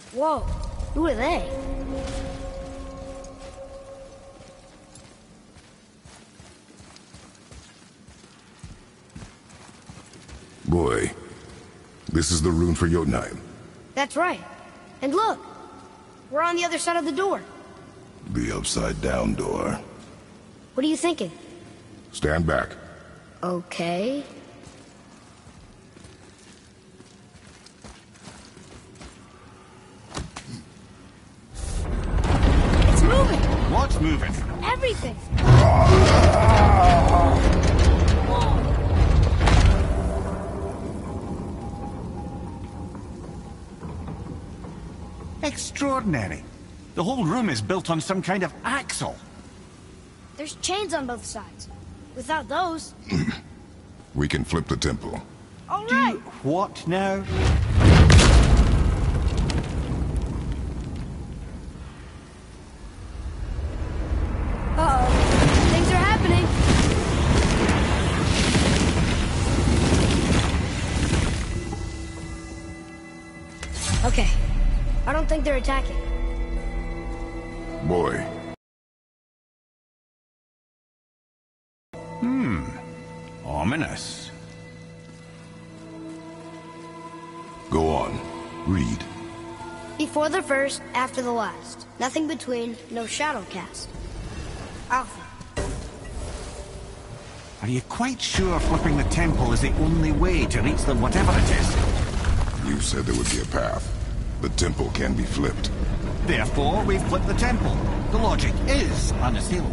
Whoa, who are they? Boy, this is the rune for Jotunheim. That's right. And look, we're on the other side of the door. The upside-down door. What are you thinking? Stand back. Okay. It's moving! What's moving? Everything! Extraordinary. The whole room is built on some kind of axle. There's chains on both sides. Without those... We can flip the temple. All right! What now? Uh-oh. Things are happening. Okay. I don't think they're attacking. Boy. Ominous. Go on. Read. Before the first, after the last. Nothing between, no shadow cast. Alpha. Are you quite sure flipping the temple is the only way to reach them, whatever it is? You said there would be a path. The temple can be flipped. Therefore, we've flipped the temple. The logic is unassailable.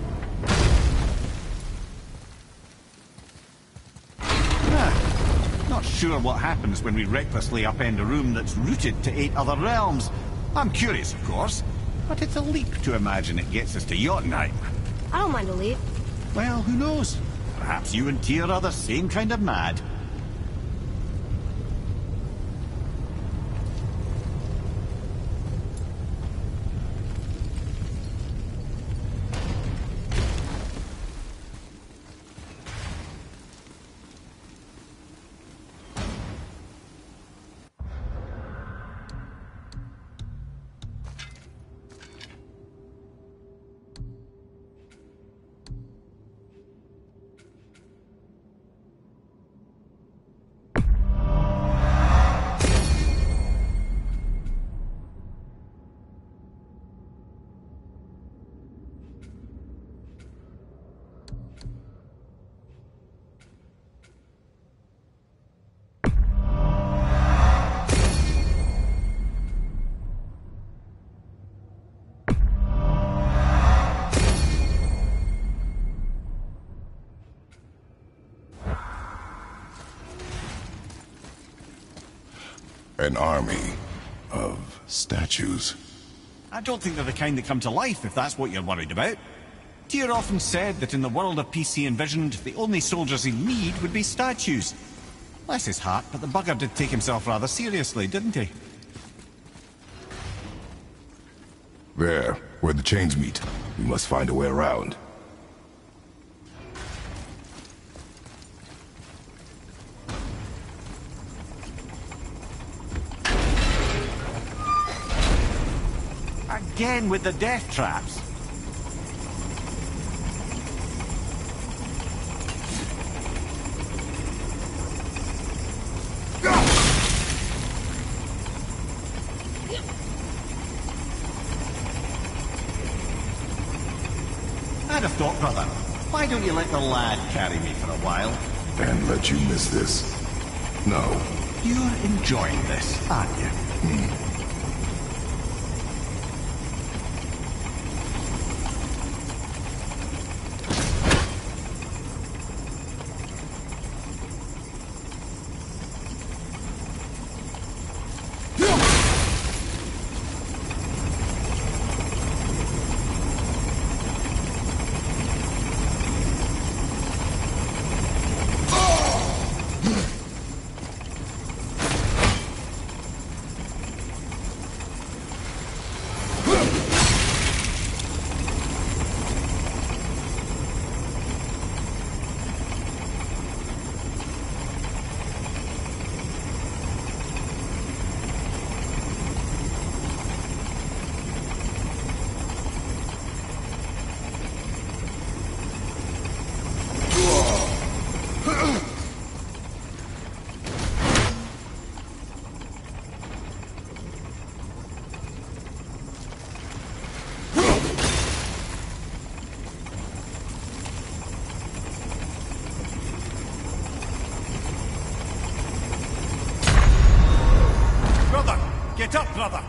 Not sure what happens when we recklessly upend a room that's rooted to 8 other realms. I'm curious, of course, but it's a leap to imagine it gets us to Jotunheim. I don't mind a leap. Well, who knows? Perhaps you and Tyr are the same kind of mad. An army of statues. I don't think they're the kind that come to life, if that's what you're worried about. Tyr often said that in the world of PC envisioned, the only soldiers he'd need would be statues. Bless his heart, but the bugger did take himself rather seriously, didn't he? There, where the chains meet. We must find a way around. Again with the death traps. I'd have thought, brother, why don't you let the lad carry me for a while? And let you miss this? No. You're enjoying this, aren't you? Get up, brother!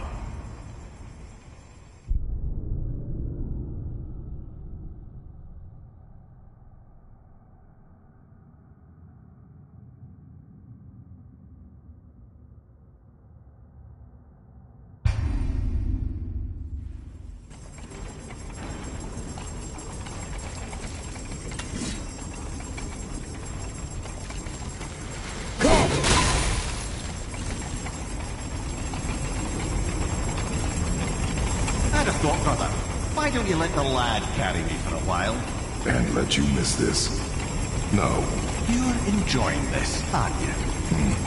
I had a thought, brother. Why don't you let the lad carry me for a while? And let you miss this? No. You're enjoying this, aren't you?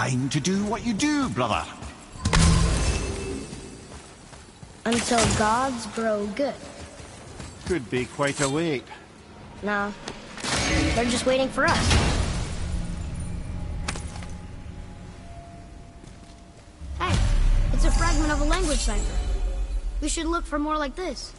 time to do what you do, brother. Until gods grow good. Could be quite a wait. No, they're just waiting for us. Hey, it's a fragment of a language cipher. We should look for more like this.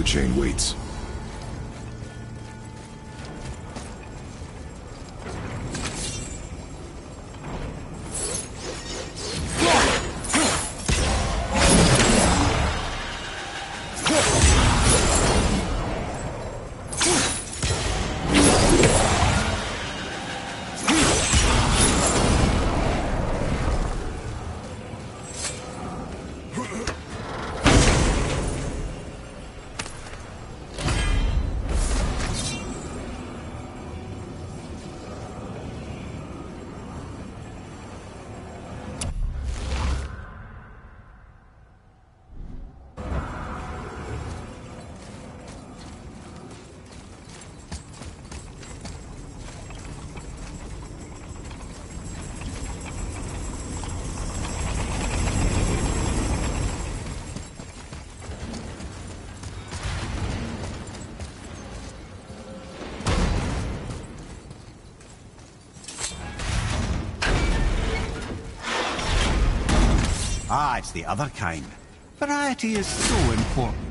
chain waits. Ah, it's the other kind. Variety is so important.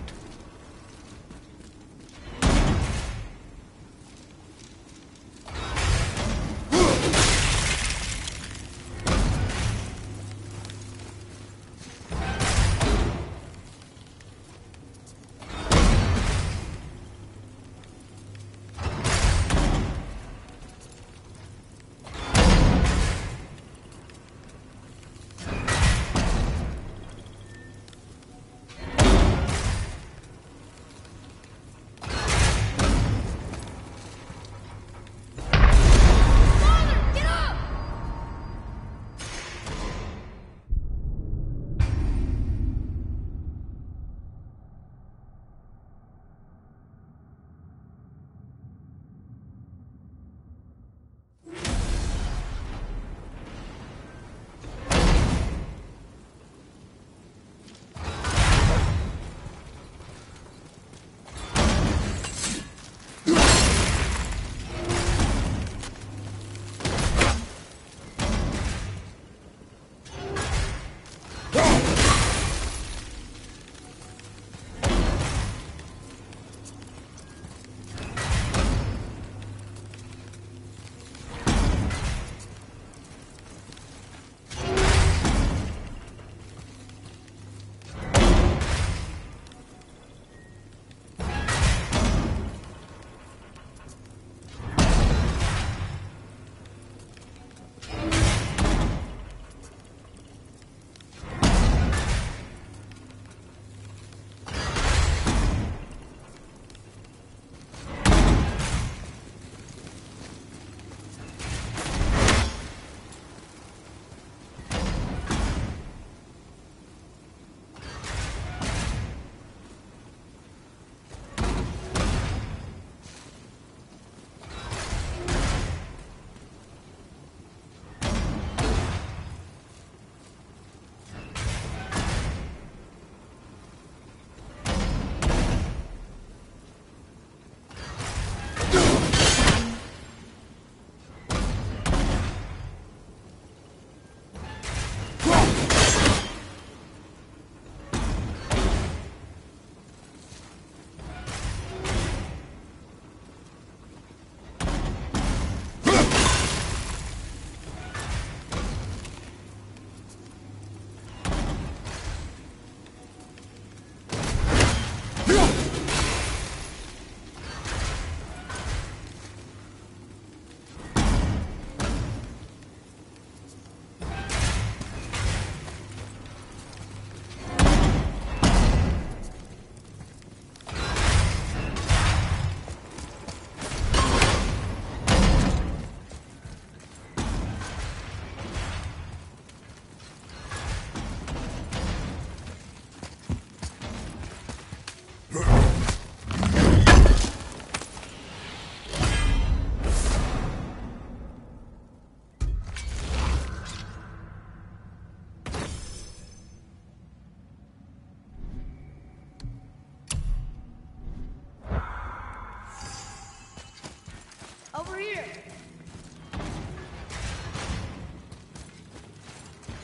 Over here.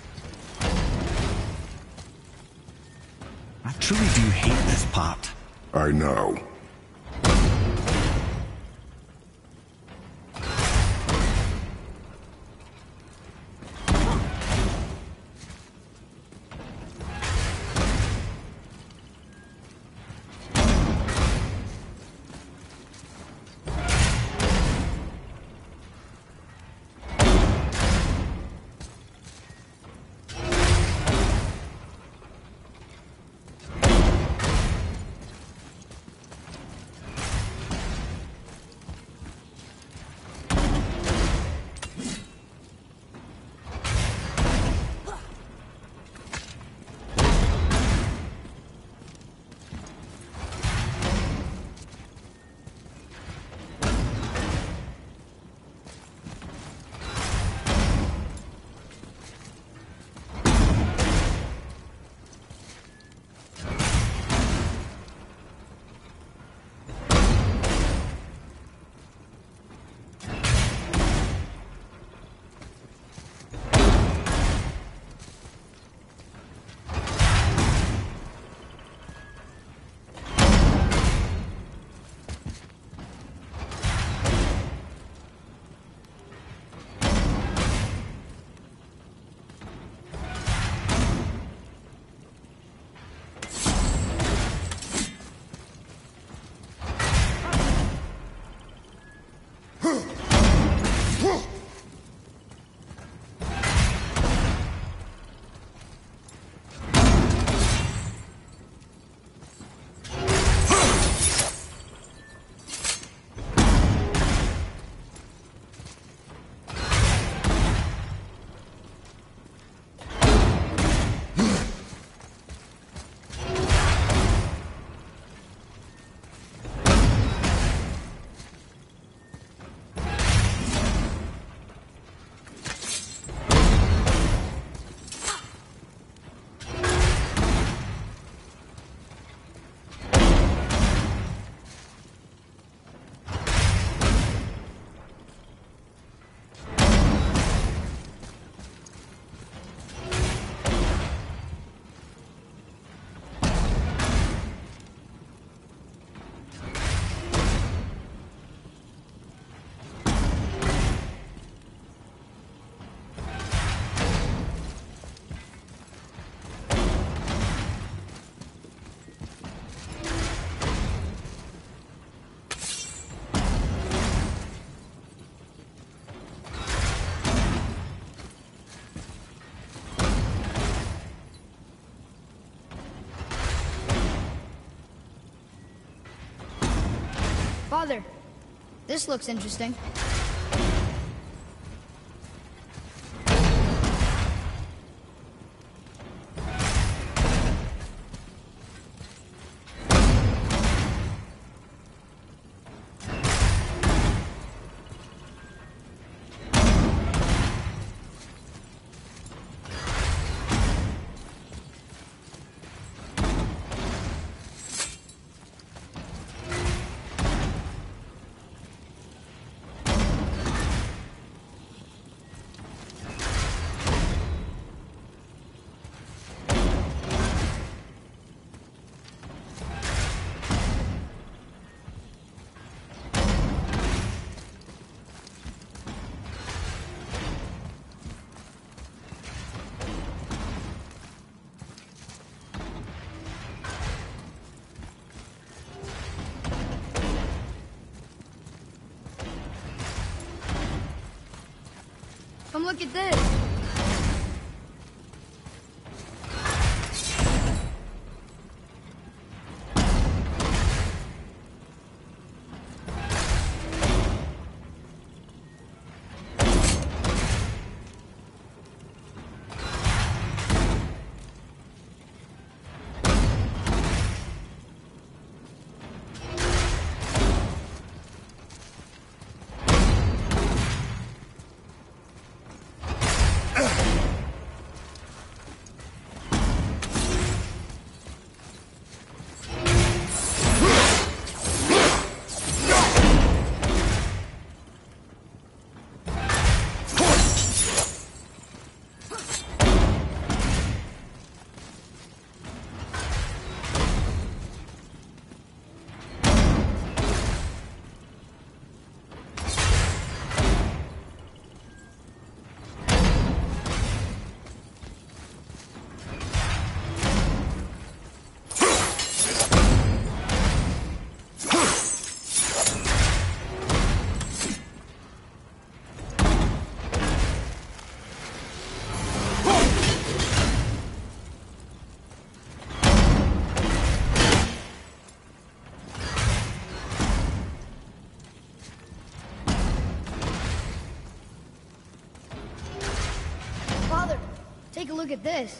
I truly do hate this part. I know. Father, this looks interesting. Come look at this. Take a look at this.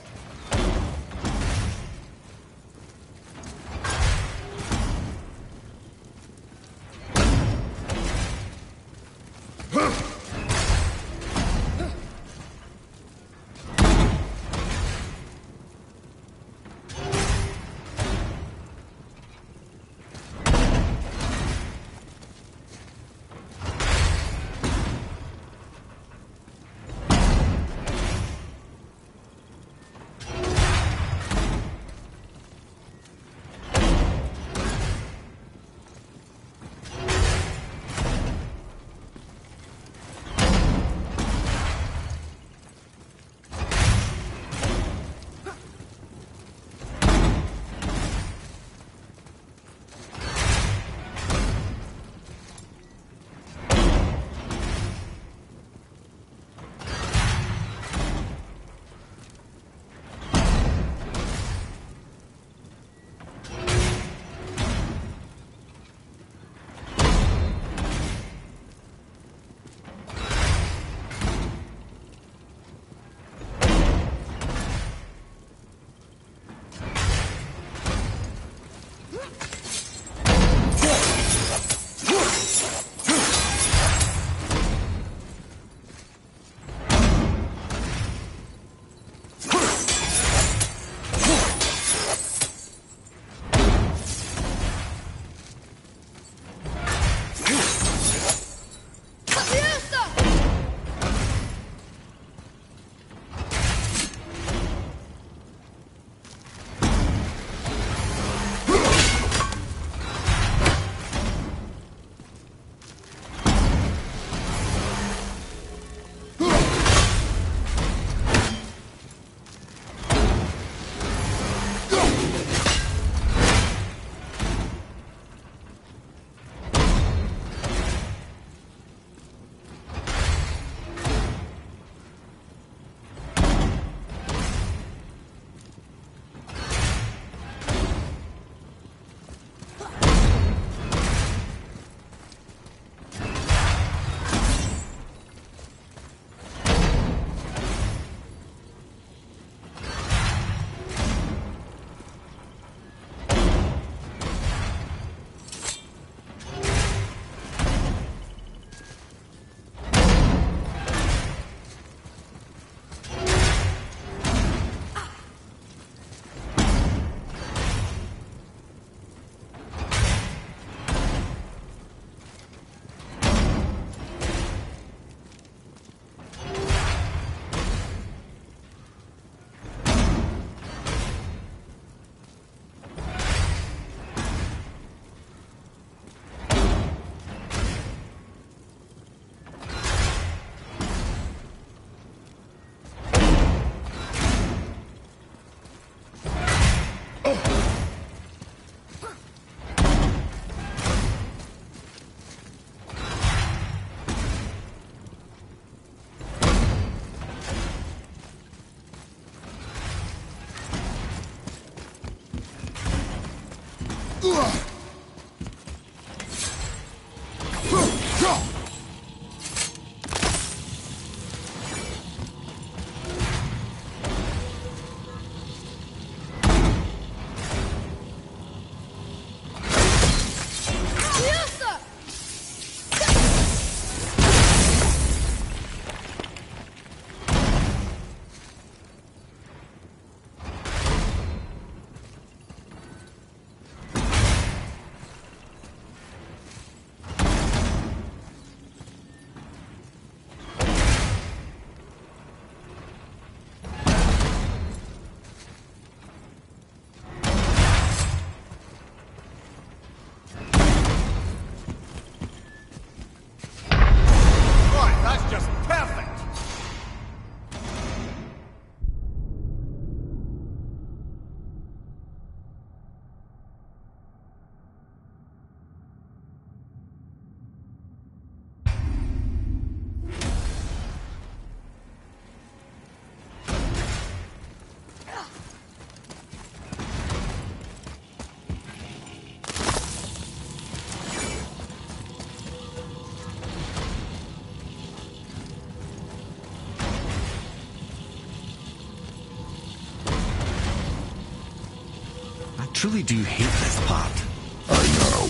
truly do hate this part. I know.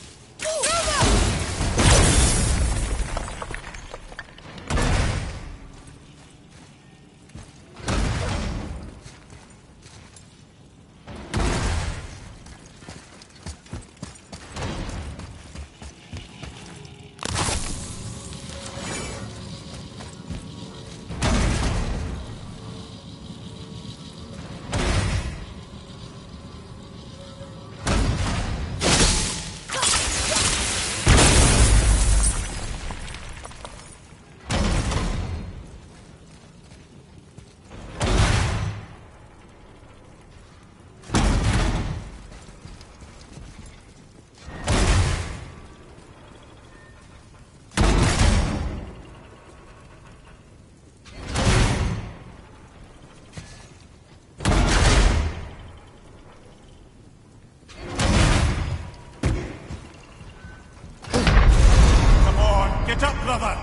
Get up, brother!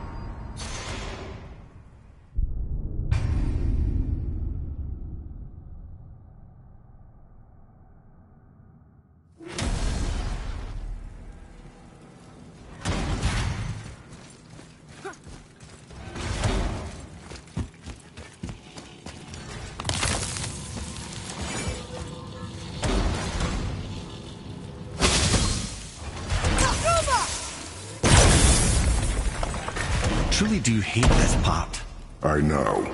Truly do hate this part. I know.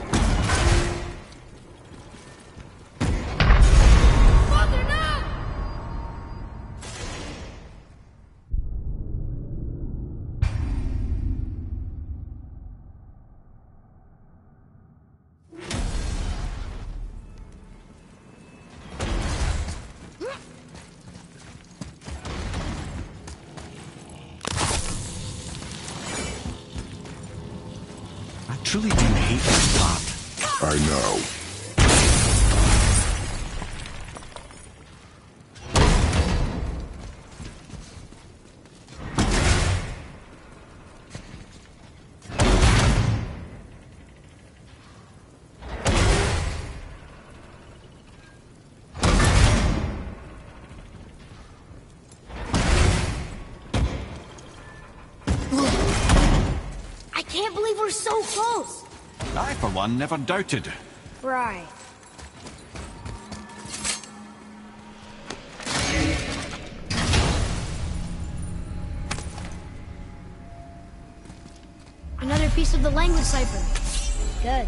Father, no! I truly do hate this part. I know. I can't believe we're so close. I, for one, never doubted. Right. Another piece of the language cipher. Good.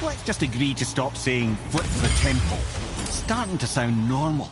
Let's just agree to stop saying flip the temple. It's starting to sound normal.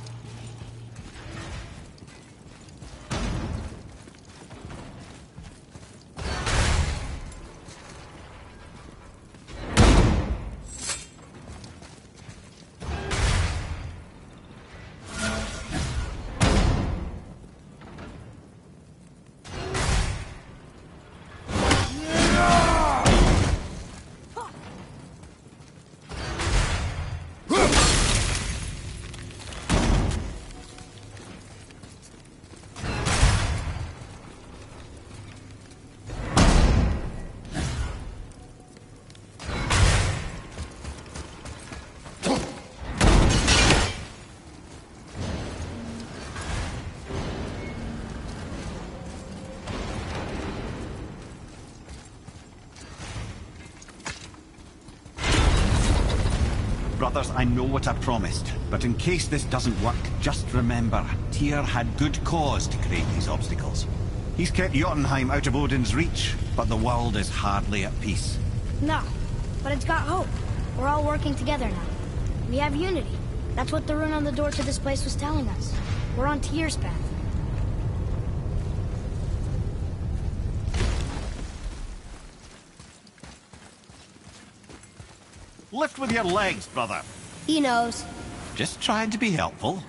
Brothers, I know what I promised, but in case this doesn't work, just remember, Tyr had good cause to create these obstacles. He's kept Jotunheim out of Odin's reach, but the world is hardly at peace. No, but it's got hope. We're all working together now. We have unity. That's what the rune on the door to this place was telling us. We're on Tyr's path. Lift with your legs, brother. He knows. Just trying to be helpful.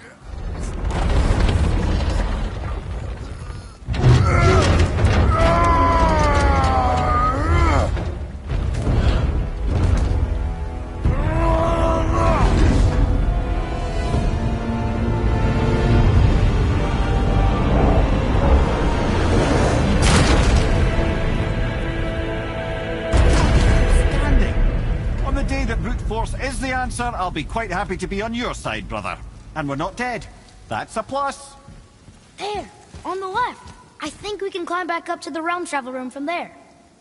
Is the answer, I'll be quite happy to be on your side, brother. And we're not dead. That's a plus. There, on the left. I think we can climb back up to the realm travel room from there.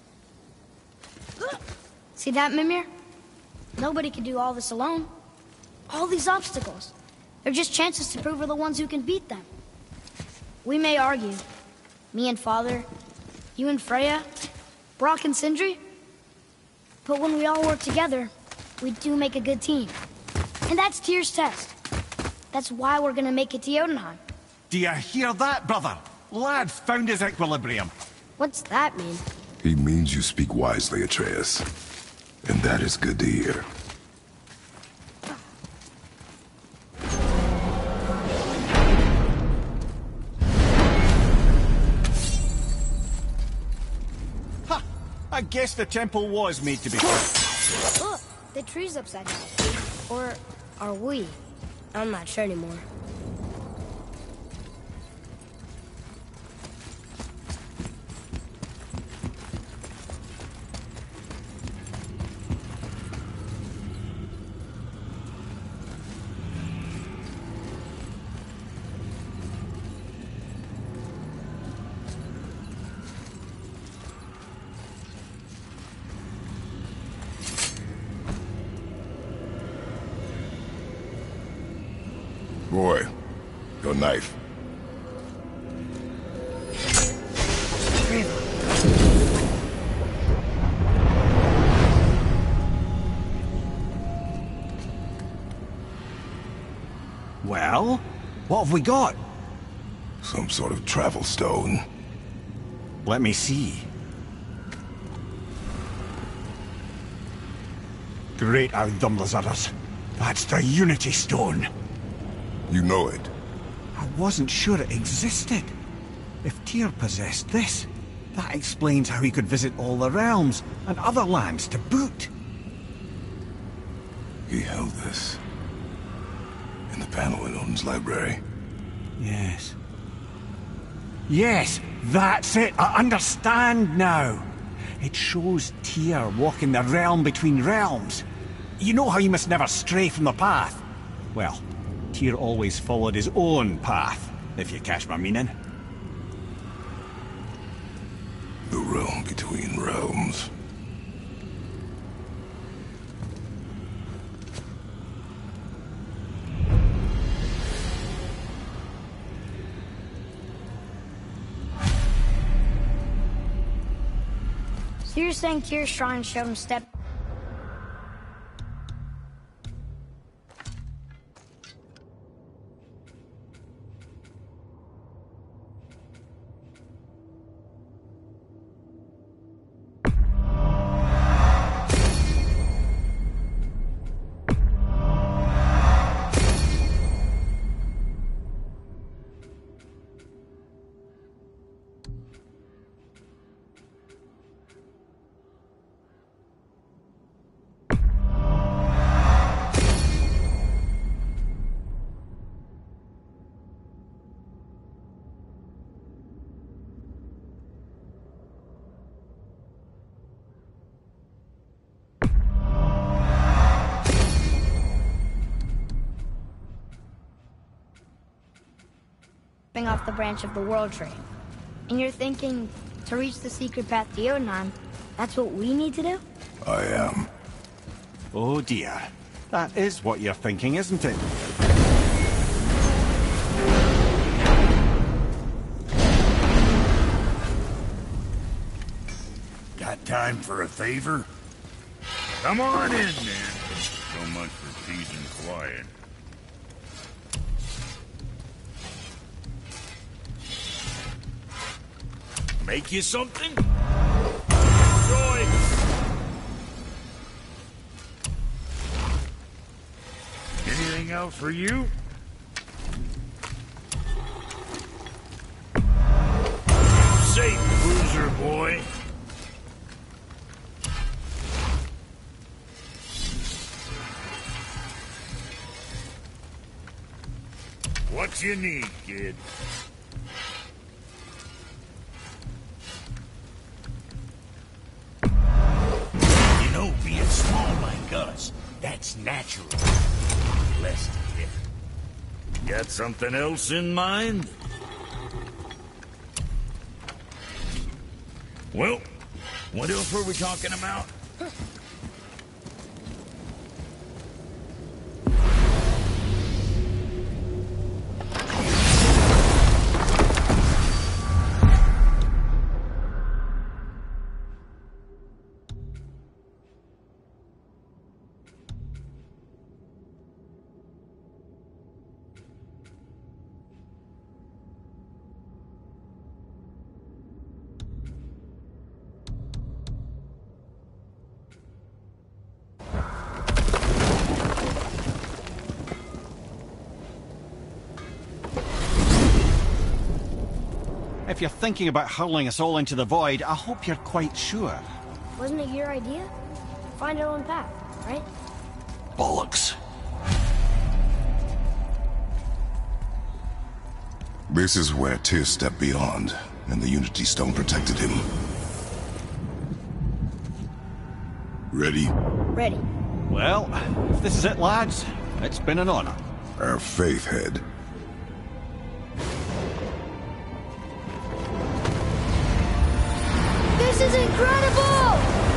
See that, Mimir? Nobody can do all this alone. All these obstacles. They're just chances to prove we're the ones who can beat them. We may argue. Me and Father, you and Freya, Brock and Sindri. But when we all work together, we do make a good team. And that's Tyr's test. That's why we're gonna make it to Jotunheim. Do you hear that, brother? Lad found his equilibrium. What's that mean? He means you speak wisely, Atreus. And that is good to hear. Ha! I guess the temple was made to be... Look, the tree's upside down. Or are we? I'm not sure anymore. Boy, your knife. Well, what have we got? Some sort of travel stone. Let me see. Great Audumlazaras. That's the Unity Stone. You know it. I wasn't sure it existed. If Tyr possessed this, that explains how he could visit all the realms and other lands to boot. He held this in the panel in Odin's library. Yes. Yes, that's it. I understand now. It shows Tyr walking the realm between realms. You know how you must never stray from the path? Well, Tyr always followed his own path, if you catch my meaning. The realm between realms. So you're saying Tyr's shrine showed him step... stepping off the branch of the World Tree. And you're thinking, to reach the secret path to Jotunheim, that's what we need to do? I am. Oh dear. That is what you're thinking, isn't it? Got time for a favor? Come on in, then. So much for peace and quiet. Make you something? Enjoy! Anything else for you? Safe, bruiser boy. What you need, kid? You know, being small like us, that's natural. Blessed gift. Got something else in mind? Well, what else were we talking about? If you're thinking about hurling us all into the void, I hope you're quite sure. Wasn't it your idea? Find our own path, right? Bollocks. This is where Tyr stepped beyond, and the Unity Stone protected him. Ready? Ready. Well, if this is it, lads, it's been an honor. Our faith head. This is incredible!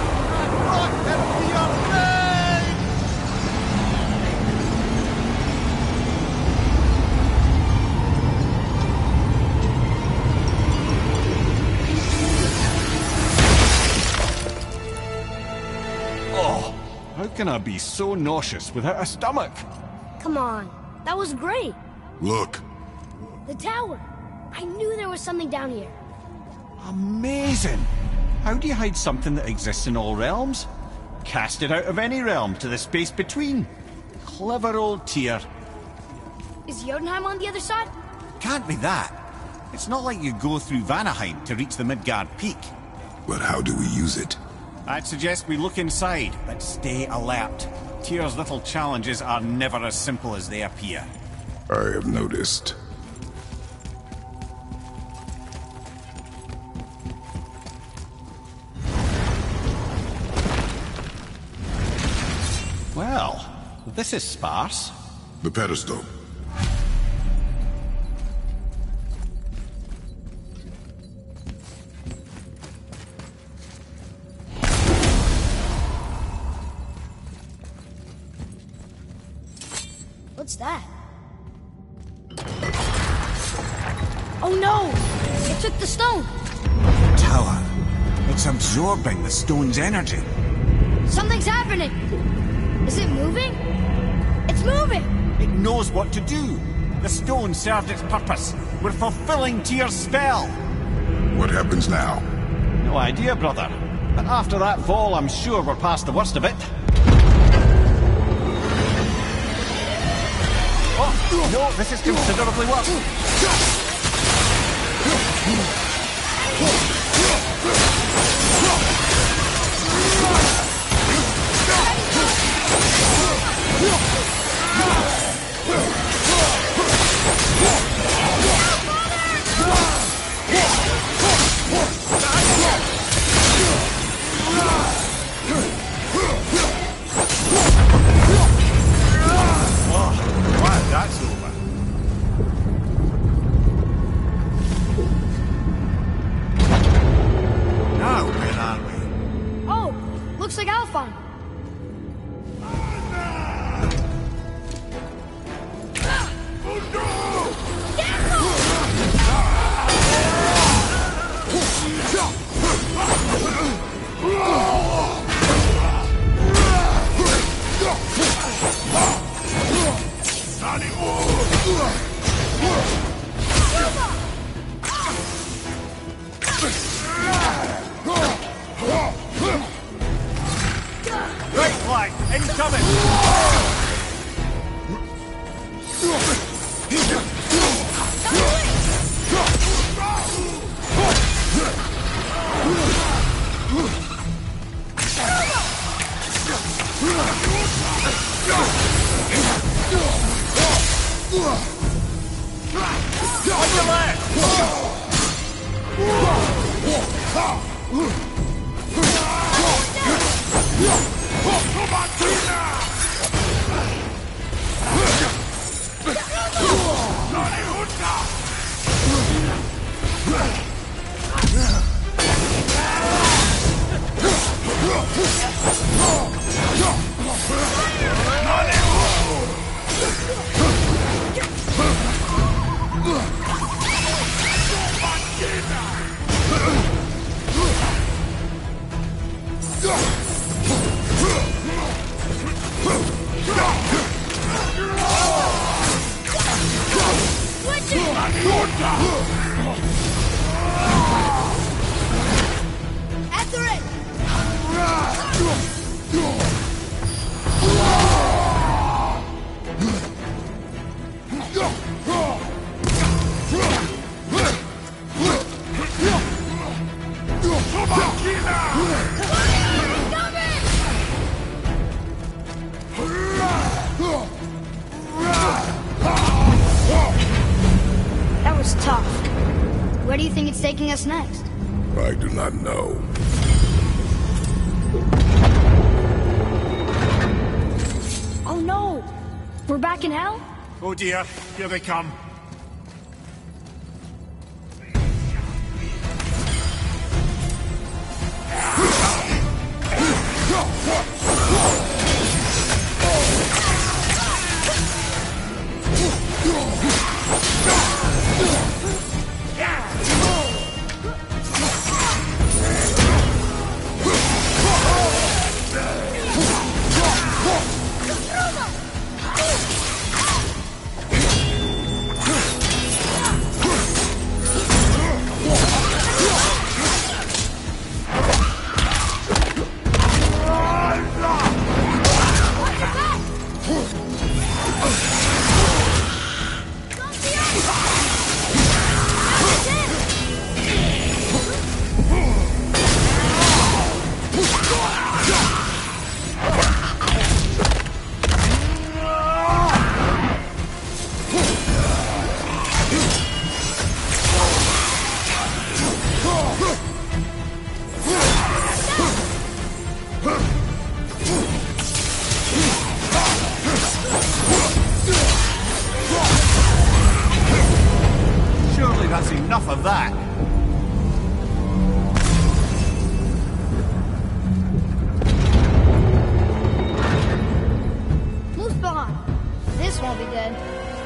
Oh, how can I be so nauseous without a stomach? Come on, that was great. Look. The tower. I knew there was something down here. Amazing! How do you hide something that exists in all realms? Cast it out of any realm to the space between. Clever old Tyr. Is Jotunheim on the other side? Can't be that. It's not like you go through Vanaheim to reach the Midgard Peak. But how do we use it? I'd suggest we look inside, but stay alert. Tyr's little challenges are never as simple as they appear. I have noticed. Well, this is sparse. The pedestal. What's that? Oh no! It took the stone! Tower. It's absorbing the stone's energy. Something's happening! Is it moving? It's moving! It knows what to do. The stone served its purpose. We're fulfilling Tyr's spell. What happens now? No idea, brother. But after that fall, I'm sure we're past the worst of it. Oh, no, this is considerably worse. After it! That was tough. Where do you think it's taking us next? I do not know. Oh no! We're back in hell? Oh dear, here they come. Surely that's enough of that. Muspelheim! This won't be good.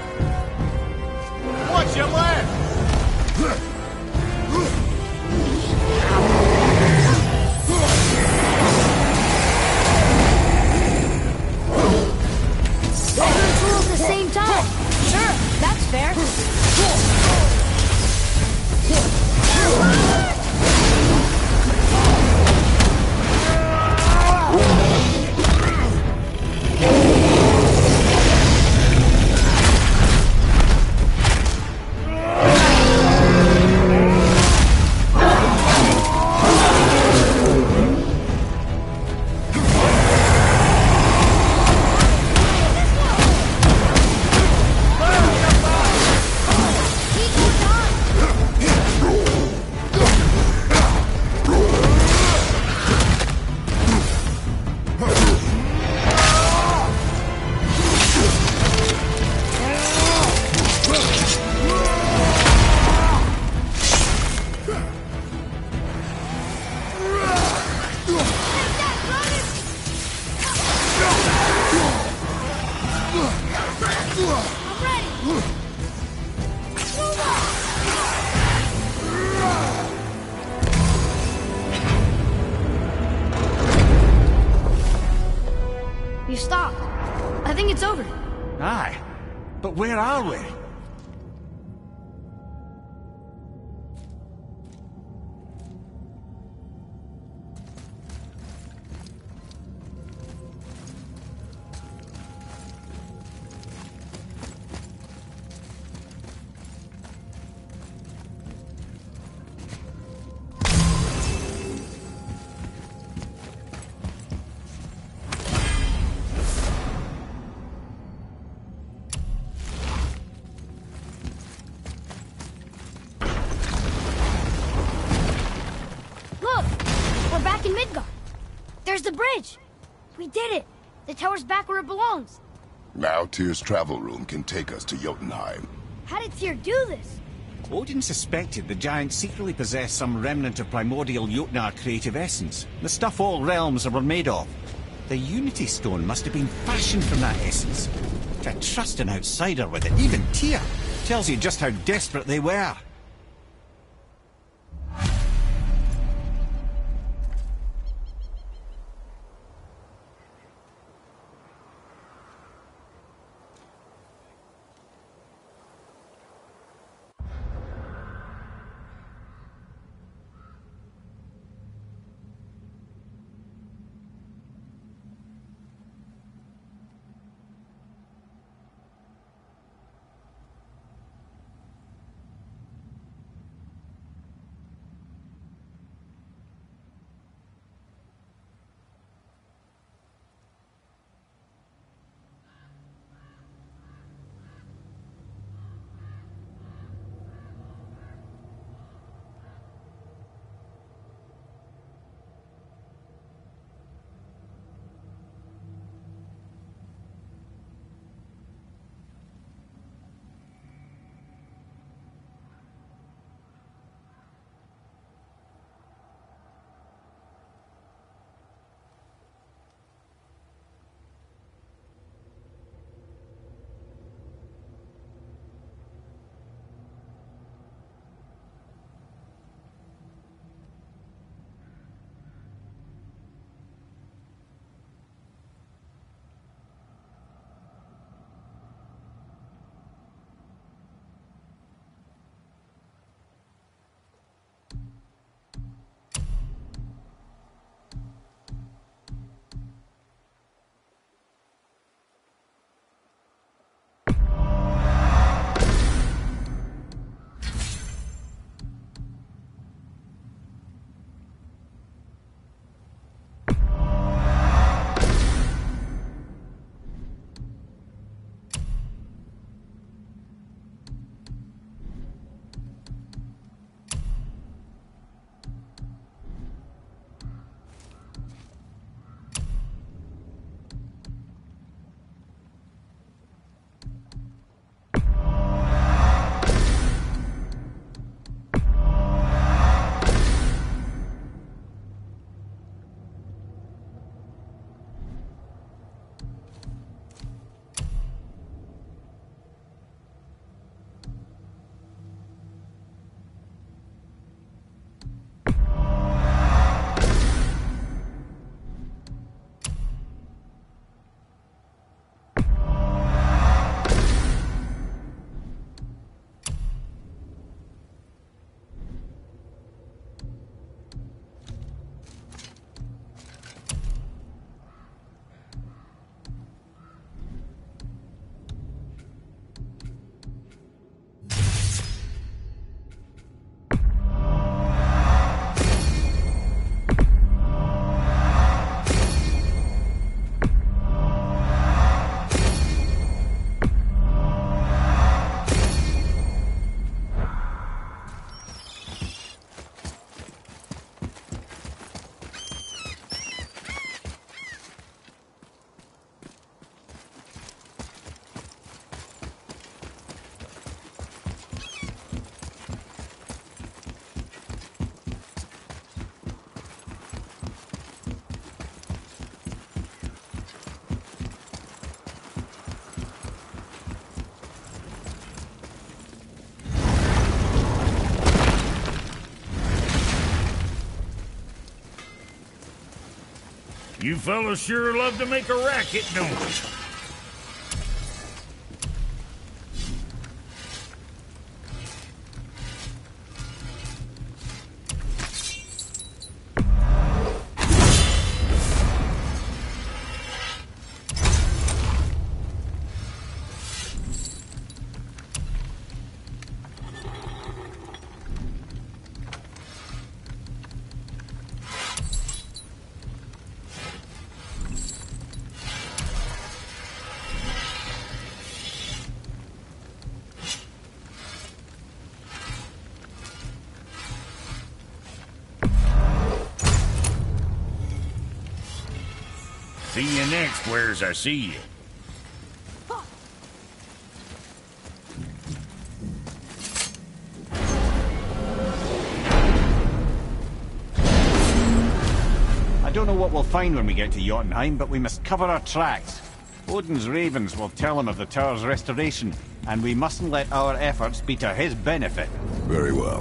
Watch your left! Two at the same time! Sure, that's fair. You stopped. I think it's over. Aye. But where are we? the bridge! We did it! The tower's back where it belongs! Now Tyr's travel room can take us to Jotunheim. How did Tyr do this? Odin suspected the giants secretly possessed some remnant of primordial Jotnar creative essence, the stuff all realms were made of. The Unity Stone must have been fashioned from that essence. To trust an outsider with it, even Tyr, tells you just how desperate they were. You fellas sure love to make a racket, don't you? See you next, where's I see you. I don't know what we'll find when we get to Jotunheim, but we must cover our tracks. Odin's ravens will tell him of the tower's restoration, and we mustn't let our efforts be to his benefit. Very well.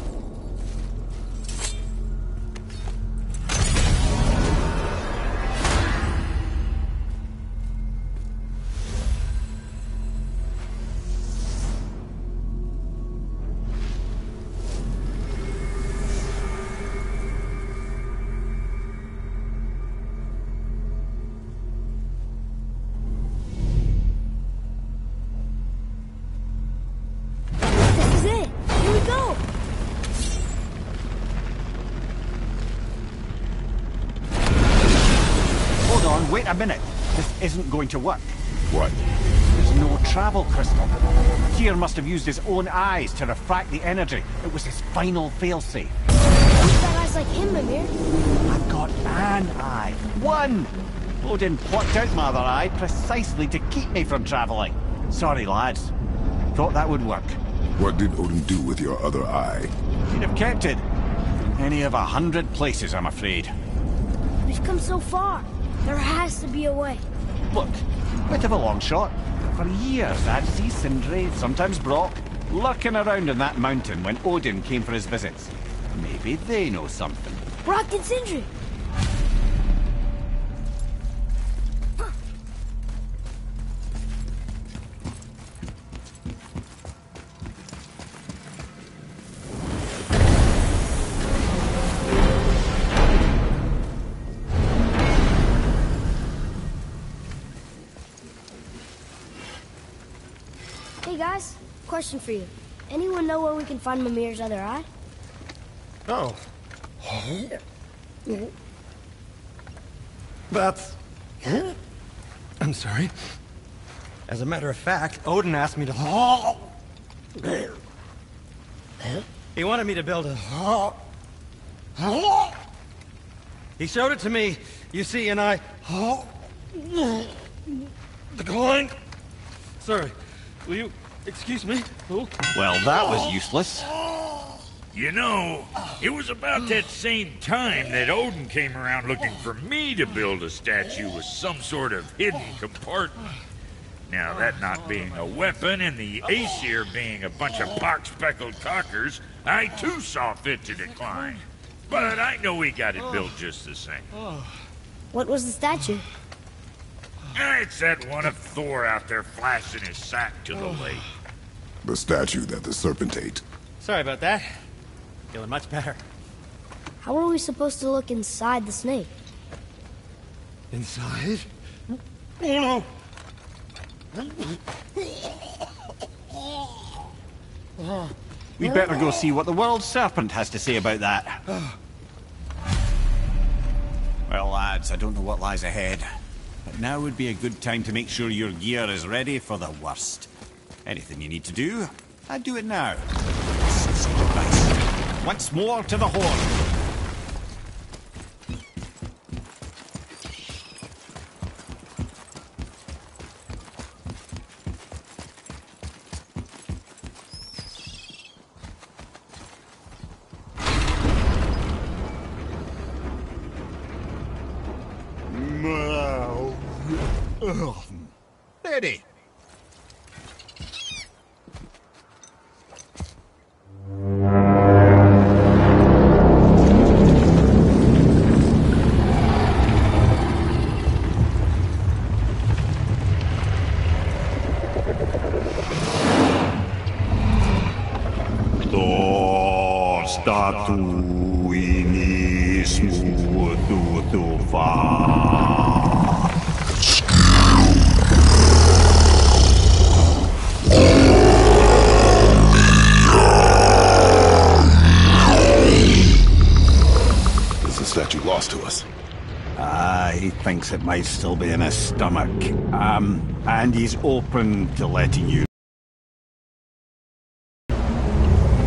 Wait a minute. This isn't going to work. What? There's no travel crystal. Tyr must have used his own eyes to refract the energy. It was his final failsafe. You've got eyes like him, Mimir. I've got an eye. One! Odin plucked out my other eye precisely to keep me from traveling. Sorry, lads. Thought that would work. What did Odin do with your other eye? He'd have kept it. In any of 100 places, I'm afraid. We've come so far. There has to be a way. Look, bit of a long shot. For years, I'd see Sindri, sometimes Brock, lurking around in that mountain when Odin came for his visits. Maybe they know something. Brock and Sindri! Hey guys, question for you. Anyone know where we can find Mimir's other eye? Oh. That's... I'm sorry. As a matter of fact, Odin asked me to... He wanted me to build a... He showed it to me, you see, and I... Declined. Sorry. Will you excuse me? Oh. Well, that was useless. You know, it was about that same time that Odin came around looking for me to build a statue with some sort of hidden compartment. Now, that not being a weapon and the Aesir being a bunch of pock-speckled cockers, I too saw fit to decline. But I know we got it built just the same. What was the statue? It's that one of Thor out there flashing his sack to the lake. The statue that the serpent ate. Sorry about that. Feeling much better. How are we supposed to look inside the snake? Inside? Oh no! We better go see what the world serpent has to say about that. Well, lads, I don't know what lies ahead. But now would be a good time to make sure your gear is ready for the worst. Anything you need to do, I'd do it now. Nice. Once more to the horn. Ready. He thinks it might still be in his stomach. And he's open to letting you.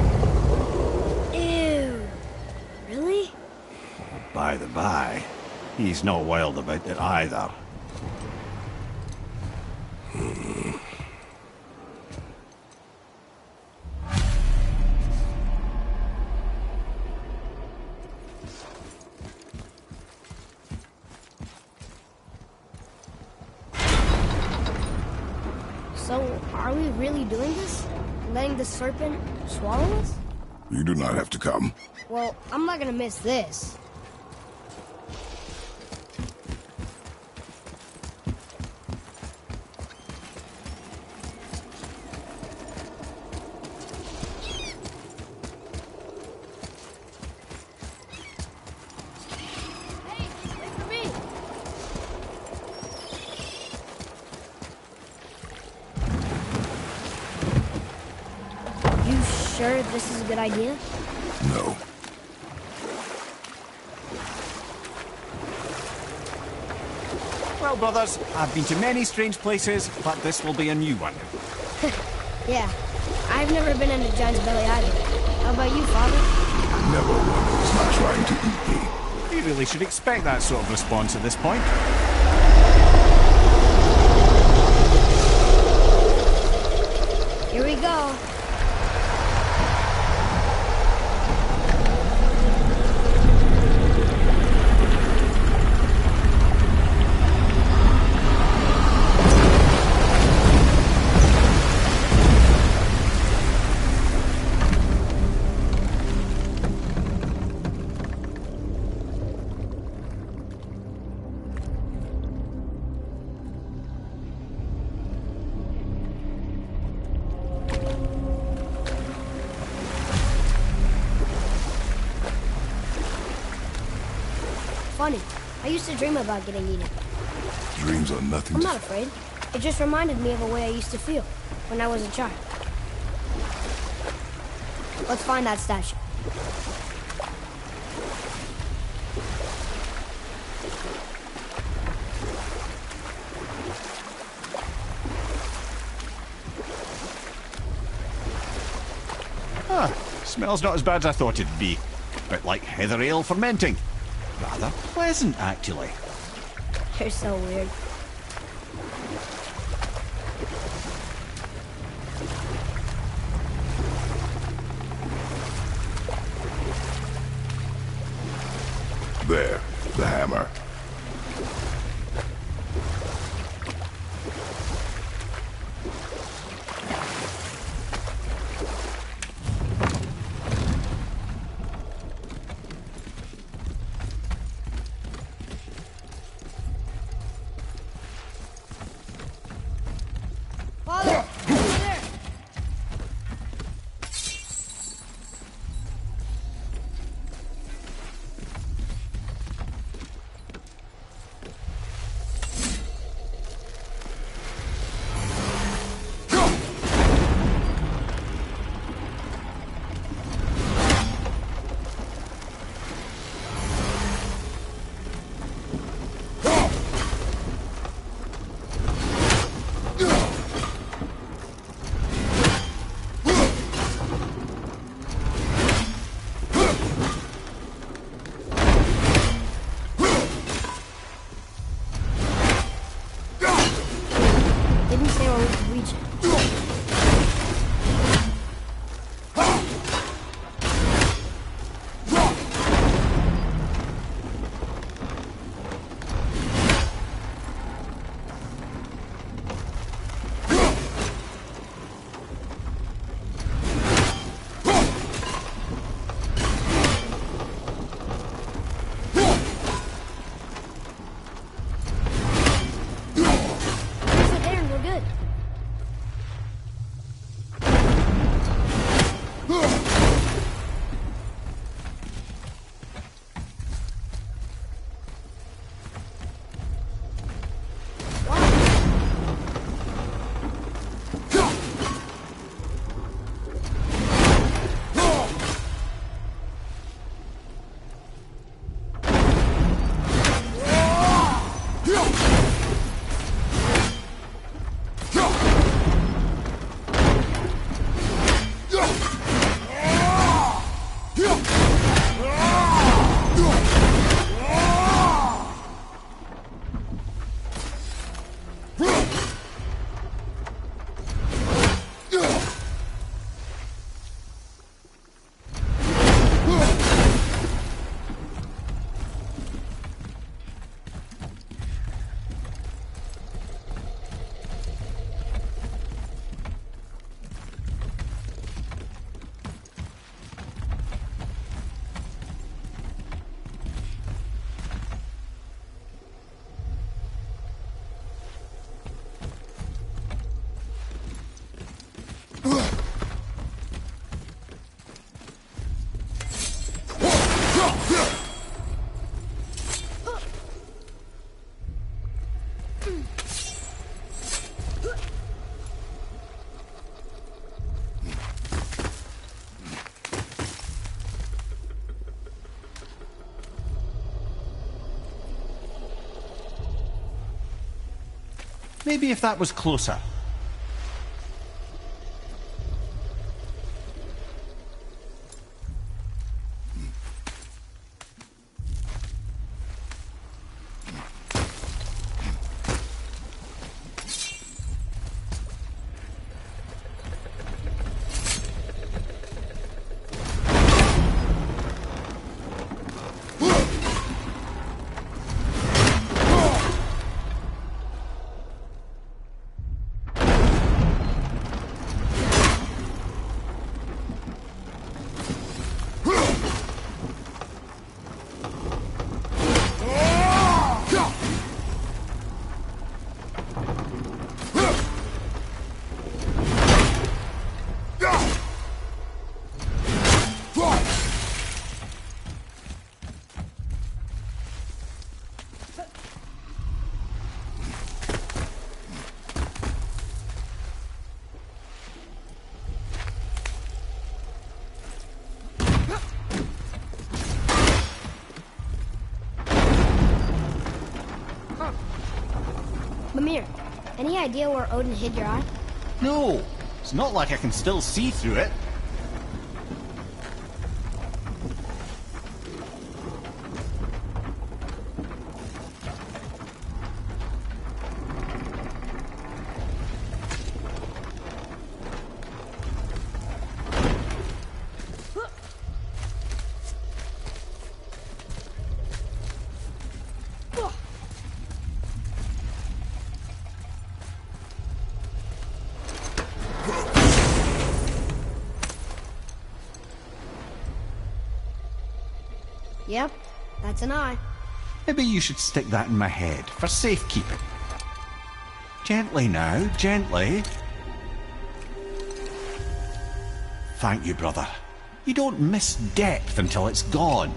Ew. Really? By the by, He's not wild about it either. So, are we really doing this? Letting the serpent swallow us? You do not have to come. Well, I'm not gonna miss this. Hey, wait for me! You sure this is a good idea? No. Well, brothers, I've been to many strange places, but this will be a new one. Yeah, I've never been in a giant's belly either. How about you, Father? Never one who's not trying to eat me. We really should expect that sort of response at this point. Here we go. Funny. I used to dream about getting eaten. Dreams are nothing I'm to... not afraid. It just reminded me of a way I used to feel when I was a child. Let's find that statue. Ah, smells not as bad as I thought it'd be. Bit like heather ale fermenting. Rather pleasant, actually. You're so weird. There, the hammer. Father! Over there! Didn't say where we could reach it. Close it there and we're good. Maybe if that was closer. Mimir, any idea where Odin hid your eye? No, it's not like I can still see through it. Yep, that's an eye. Maybe you should stick that in my head for safekeeping. Gently now, gently. Thank you, brother. You don't miss depth until it's gone.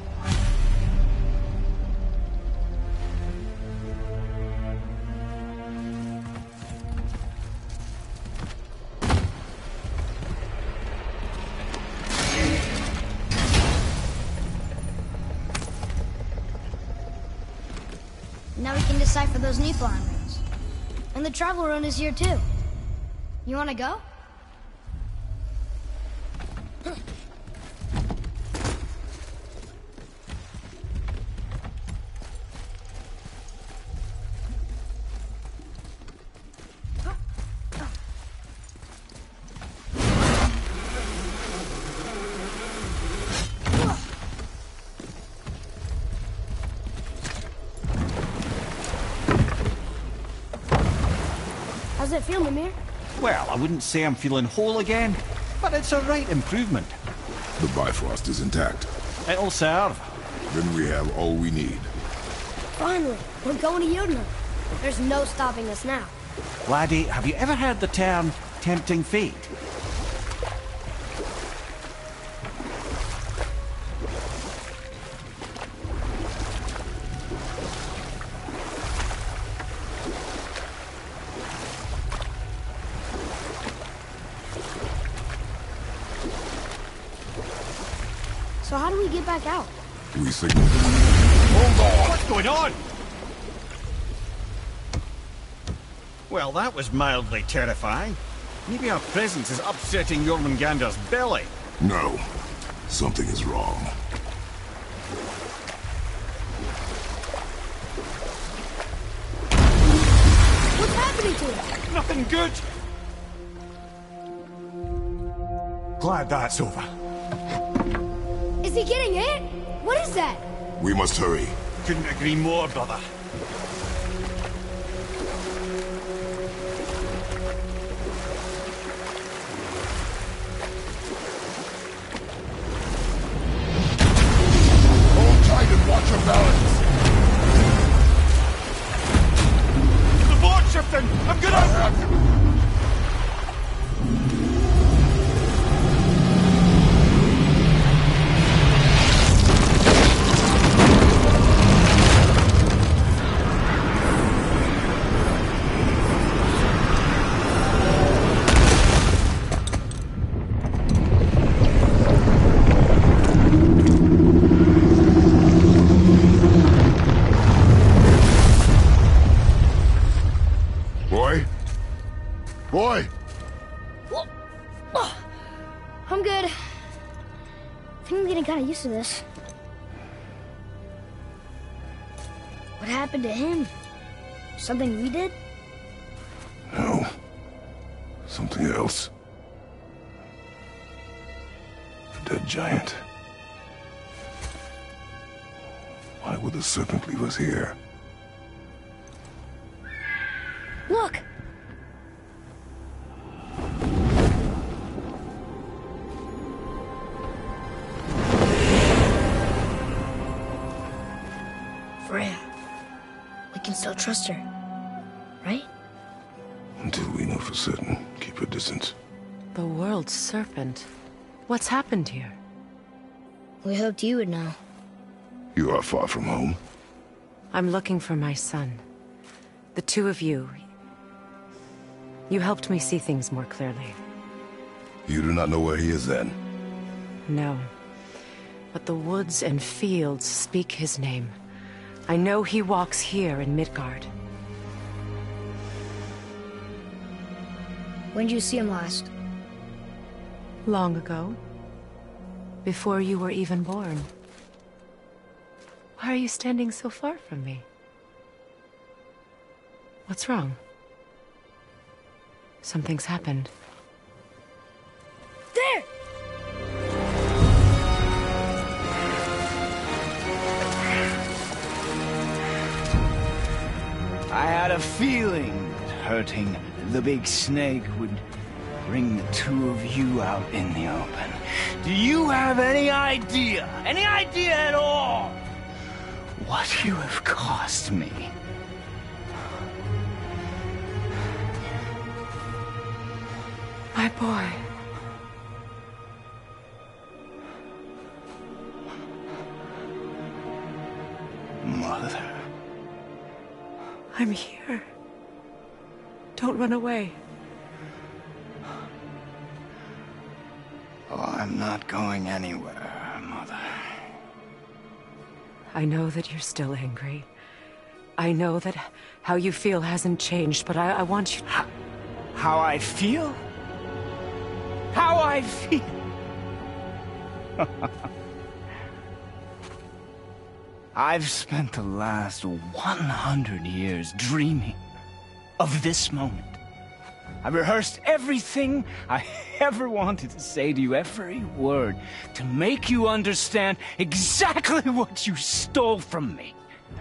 Now we can decipher those Niflheim runes. And the travel rune is here too. You wanna go? How's it feel, Mimir? Well, I wouldn't say I'm feeling whole again, but it's a right improvement. The Bifrost is intact. It'll serve. Then we have all we need. Finally, we're going to Jotunheim. There's no stopping us now. Laddie, have you ever heard the term tempting fate? So how do we get back out? We signal. Hold on! What's going on? Well, that was mildly terrifying. Maybe our presence is upsetting Jormungandr's belly. No. Something is wrong. What's happening to him? Nothing good! Glad that's over. Is he getting hit? What is that? We must hurry. Couldn't agree more, brother. Hold tight and watch your balance. The board's shifting! I'm gonna... I have him. Boy? Boy! I'm good. I think I'm getting kind of used to this. What happened to him? Something we did? No. Something else. A dead giant. Why would the serpent leave us here? Look! Freya. We can still trust her, right? Until we know for certain, keep her distance. The world's serpent. What's happened here? We hoped you would know. You are far from home. I'm looking for my son. The two of you. You helped me see things more clearly. You do not know where he is then? No. But the woods and fields speak his name. I know he walks here in Midgard. When did you see him last? Long ago. Before you were even born. Why are you standing so far from me? What's wrong? Something's happened. There! I had a feeling that hurting the big snake would bring the two of you out in the open. Do you have any idea at all, what you have cost me? My boy. Mother. I'm here. Don't run away. Oh, I'm not going anywhere, Mother. I know that you're still angry. I know that how you feel hasn't changed, but I want you... How I feel? How I feel? I've spent the last 100 years dreaming of this moment. I rehearsed everything I ever wanted to say to you, every word, to make you understand exactly what you stole from me.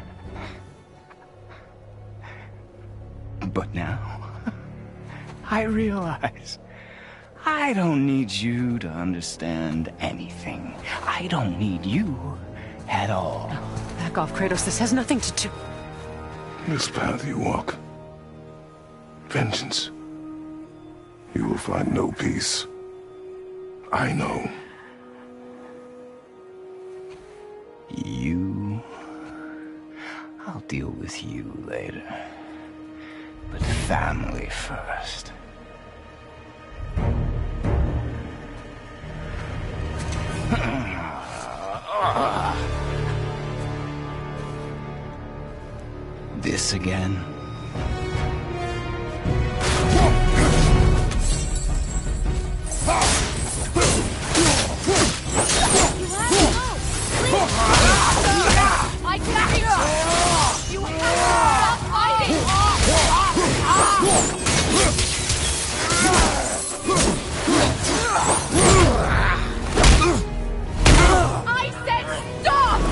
But now, I realize I don't need you to understand anything. I don't need you at all. No, back off, Kratos. This has nothing to do... This path you walk. Vengeance. You will find no peace. I know. You... I'll deal with you later. But family first. This again? I can't reach you! You have to stop fighting! I said stop!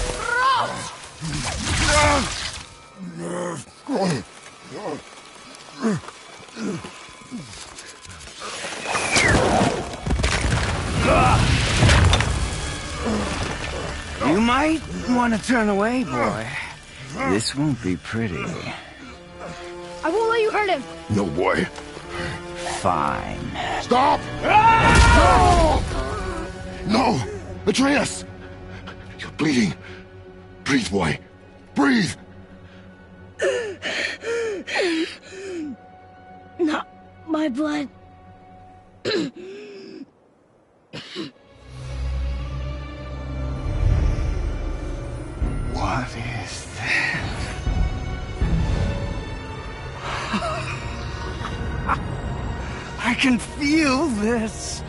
You might want to turn away, boy. This won't be pretty. I won't let you hurt him. No, boy. Fine. Stop! No! No! Atreus! You're bleeding. Breathe, boy. Breathe! Not my blood. What is that? I can feel this.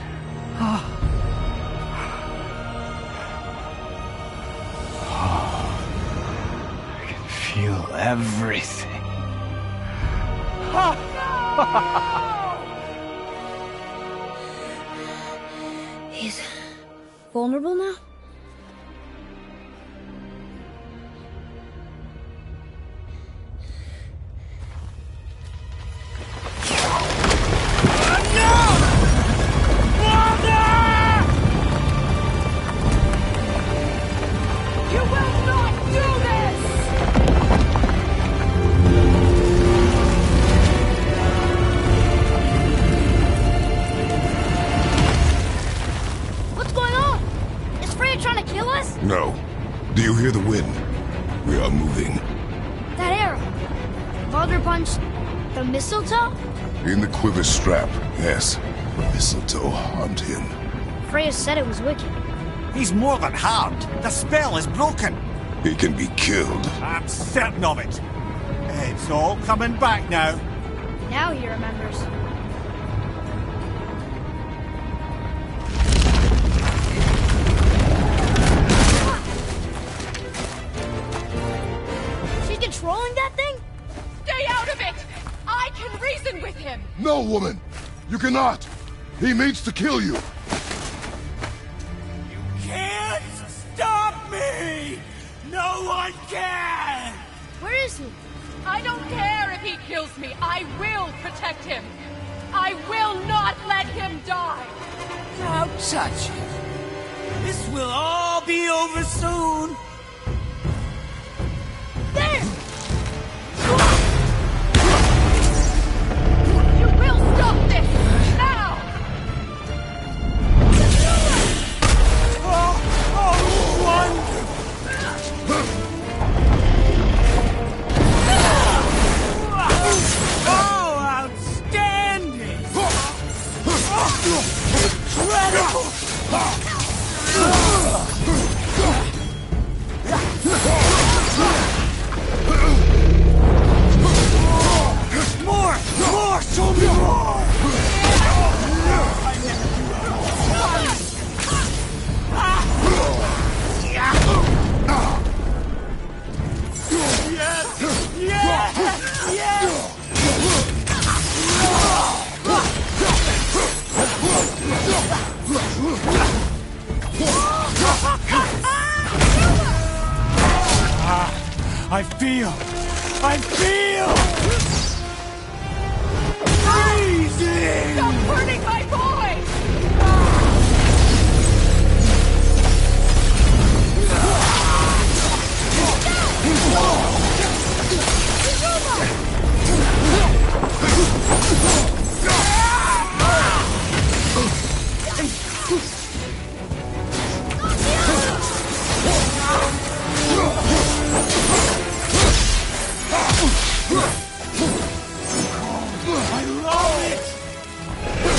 I can feel everything. He's vulnerable now? You will not do this! What's going on? Is Freya trying to kill us? No. Do you hear the wind? We are moving. That arrow. Baldur punched the mistletoe? In the quiver strap, yes. The mistletoe harmed him. Freya said it was wicked. He's more than harmed. The spell is broken. He can be killed. I'm certain of it. It's all coming back now. Now he remembers. She's controlling that thing? Stay out of it! I can reason with him! No, woman! You cannot! He means to kill you! Can't stop me! No one can! Where is he? I don't care if he kills me. I will protect him. I will not let him die. Don't touch him. This will all be over soon. There! You will stop this now! Oh, outstanding! Incredible! More! More! Show me more! Yes! Yes! Yes! I feel freezing! Stop hurting my boy! I love it!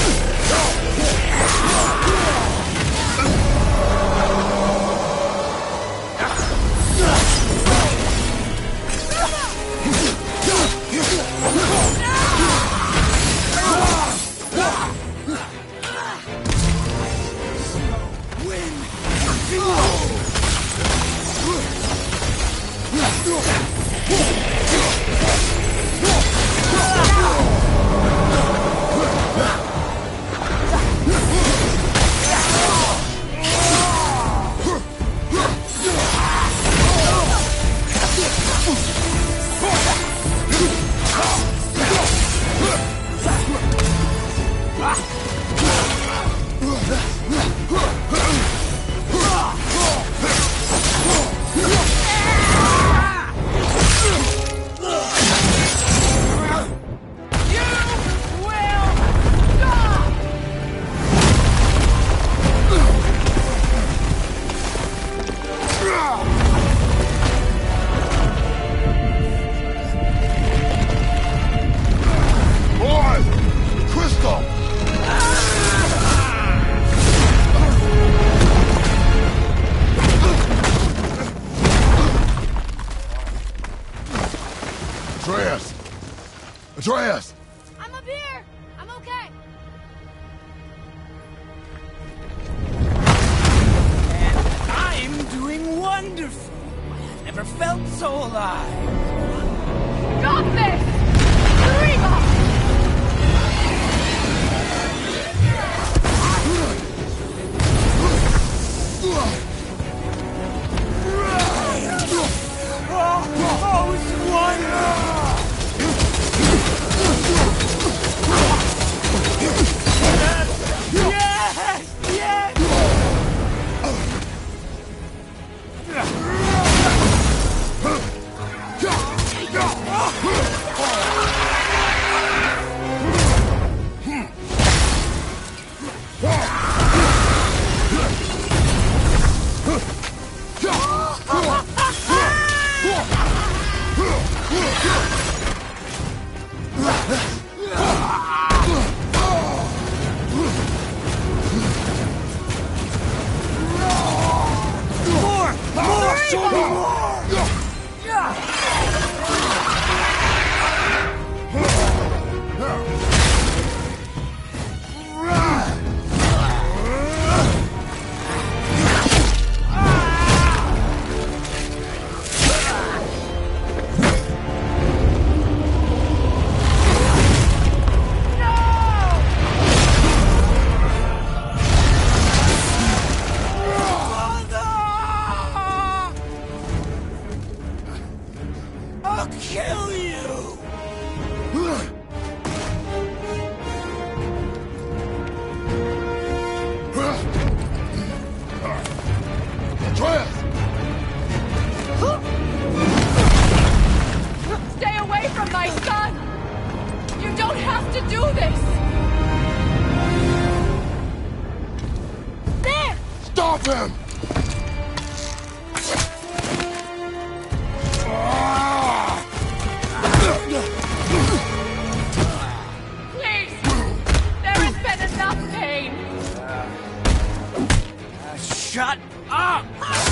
Atreus! Atreus! I'm up here! I'm okay. wonderful. I've never felt so alive. Got this! Dreamer! Oh, it's wonderful! Yes! Yes! I'll kill you! Stay away from my son! You don't have to do this! There! Stop him! Please! There has been enough pain! Shut up!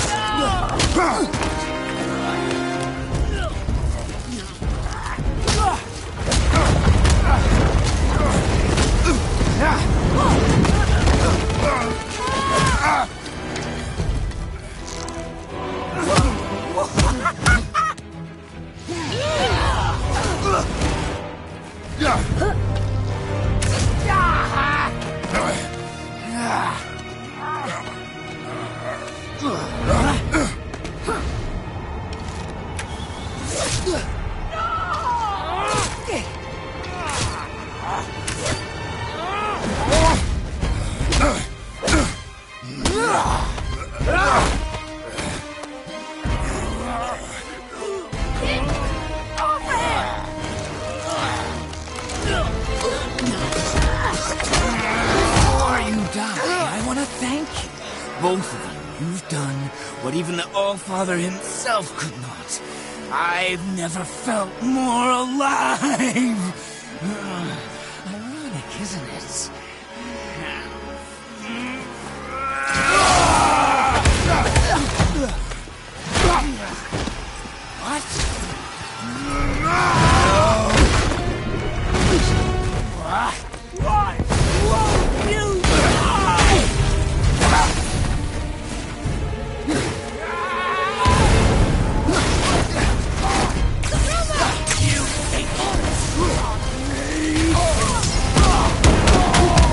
I want to thank you. Both of you. You've done what even the All-Father himself could not. I've never felt more alive. Ironic, isn't it? What? Why won't you die? You think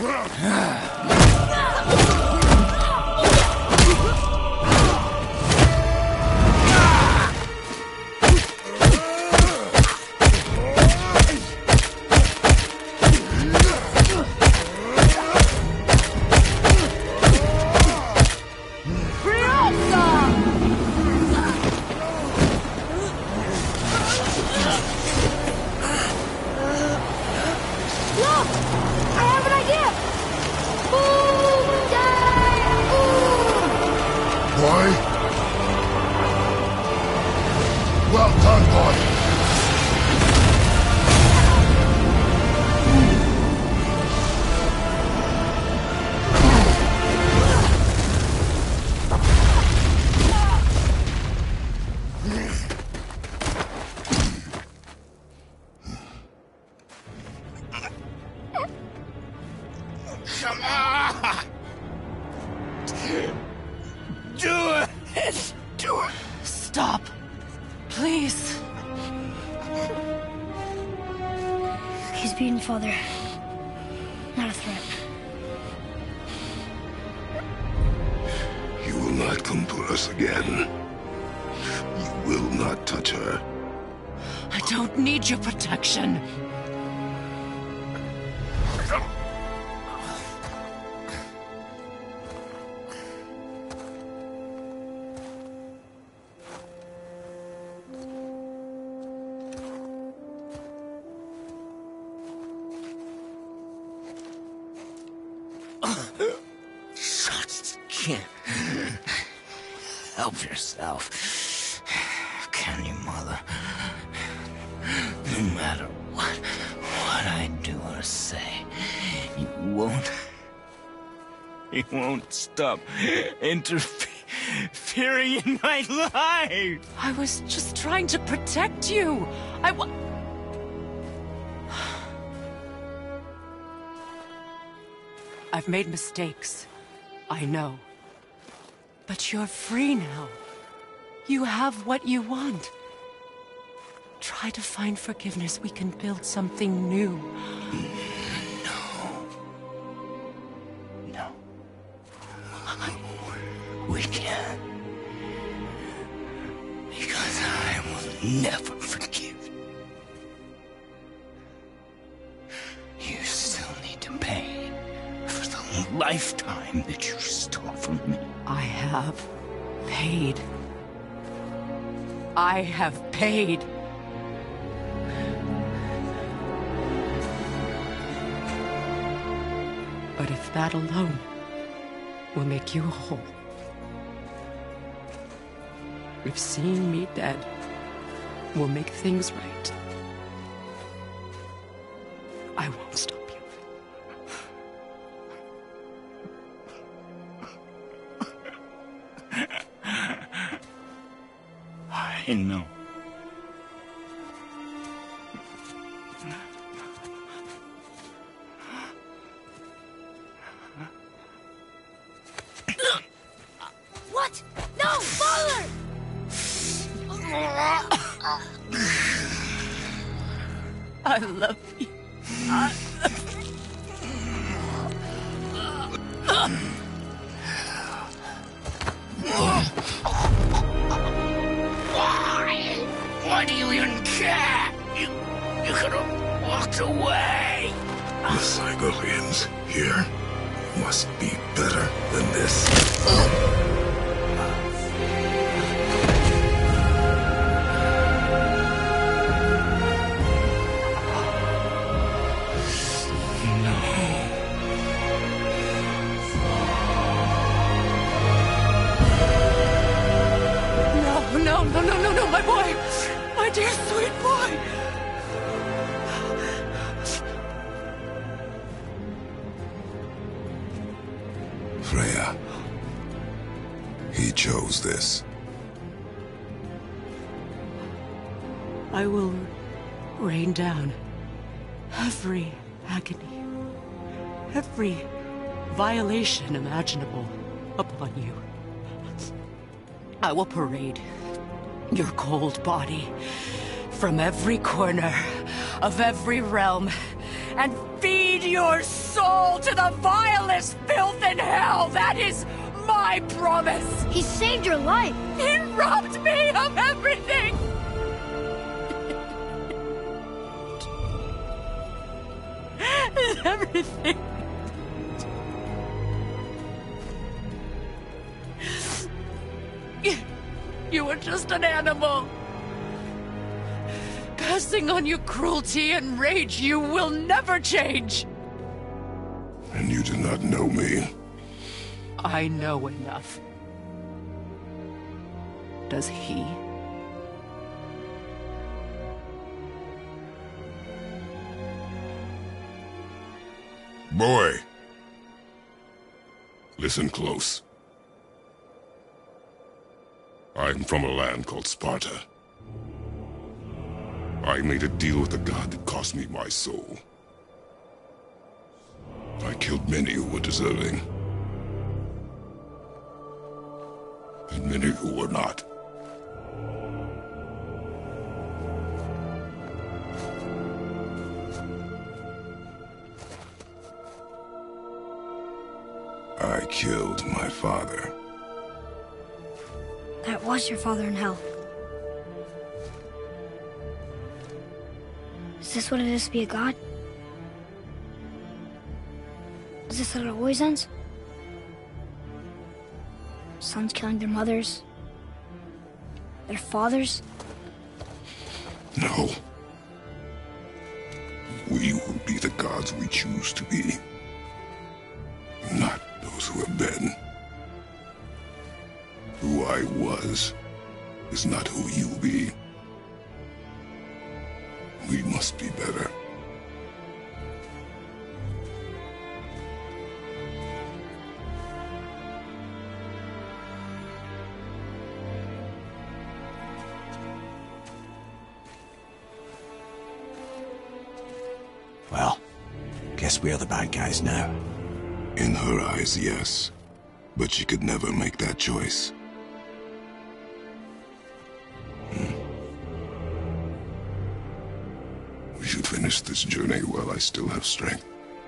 Stop. Please. He's beaten, Father. Not a threat. You will not come for us again. You will not touch her. I don't need your protection. Just can't help yourself, can you, Mother? No matter what I do or say, you won't stop interfering in my life. I was just trying to protect you. I've made mistakes. I know. But you're free now. You have what you want. Try to find forgiveness. We can build something new. No. We can't. Because I will never forgive you. You still need to pay for the lifetime that you stole from me. I have paid. I have paid. But if that alone will make you whole, if seeing me dead will make things right, I won't stop you. I know. What? No, Father! I love you. Why do you even care? You could have walked away. The Cygolians here must be better than this. No, my boy! My dear sweet boy! Freya. He chose this. I will rain down every agony, every violation imaginable upon you. I will parade your cold body from every corner of every realm and feed your soul to the as filth in hell! That is my promise! He saved your life! He robbed me of everything! Everything. You were just an animal. Passing on your cruelty and rage, you will never change. And you do not know me. I know enough. Does he? Boy! Listen close. I'm from a land called Sparta. I made a deal with a god that cost me my soul. I killed many who were deserving. And many who were not. I killed my father. That was your father in hell. Is this what it is to be a god? Is this how it always ends? Sons killing their mothers? Their fathers? No. We will be the gods we choose to be. Not those who have been. Who I was is not who you'll be. We must be better. Well, guess we're the bad guys now. In her eyes, yes. But she could never make that choice. We should finish this journey while I still have strength.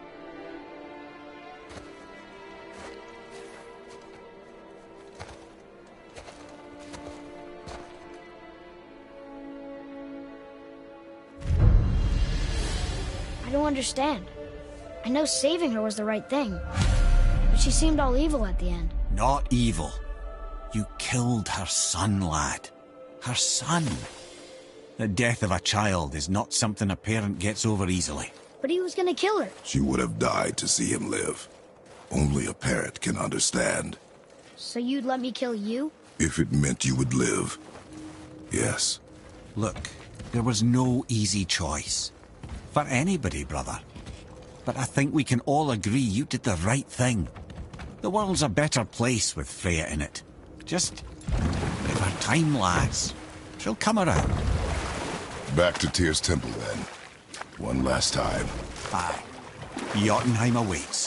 I don't understand. I know saving her was the right thing. But she seemed all evil at the end. Not evil. You killed her son, lad. Her son. The death of a child is not something a parent gets over easily. But he was gonna kill her. She would have died to see him live. Only a parent can understand. So you'd let me kill you? If it meant you would live. Yes. Look, there was no easy choice. For anybody, brother. But I think we can all agree you did the right thing. The world's a better place with Freya in it. Just, if her time lasts, she'll come around. Back to Tyr's temple, then. One last time. Aye. Jotunheim awaits.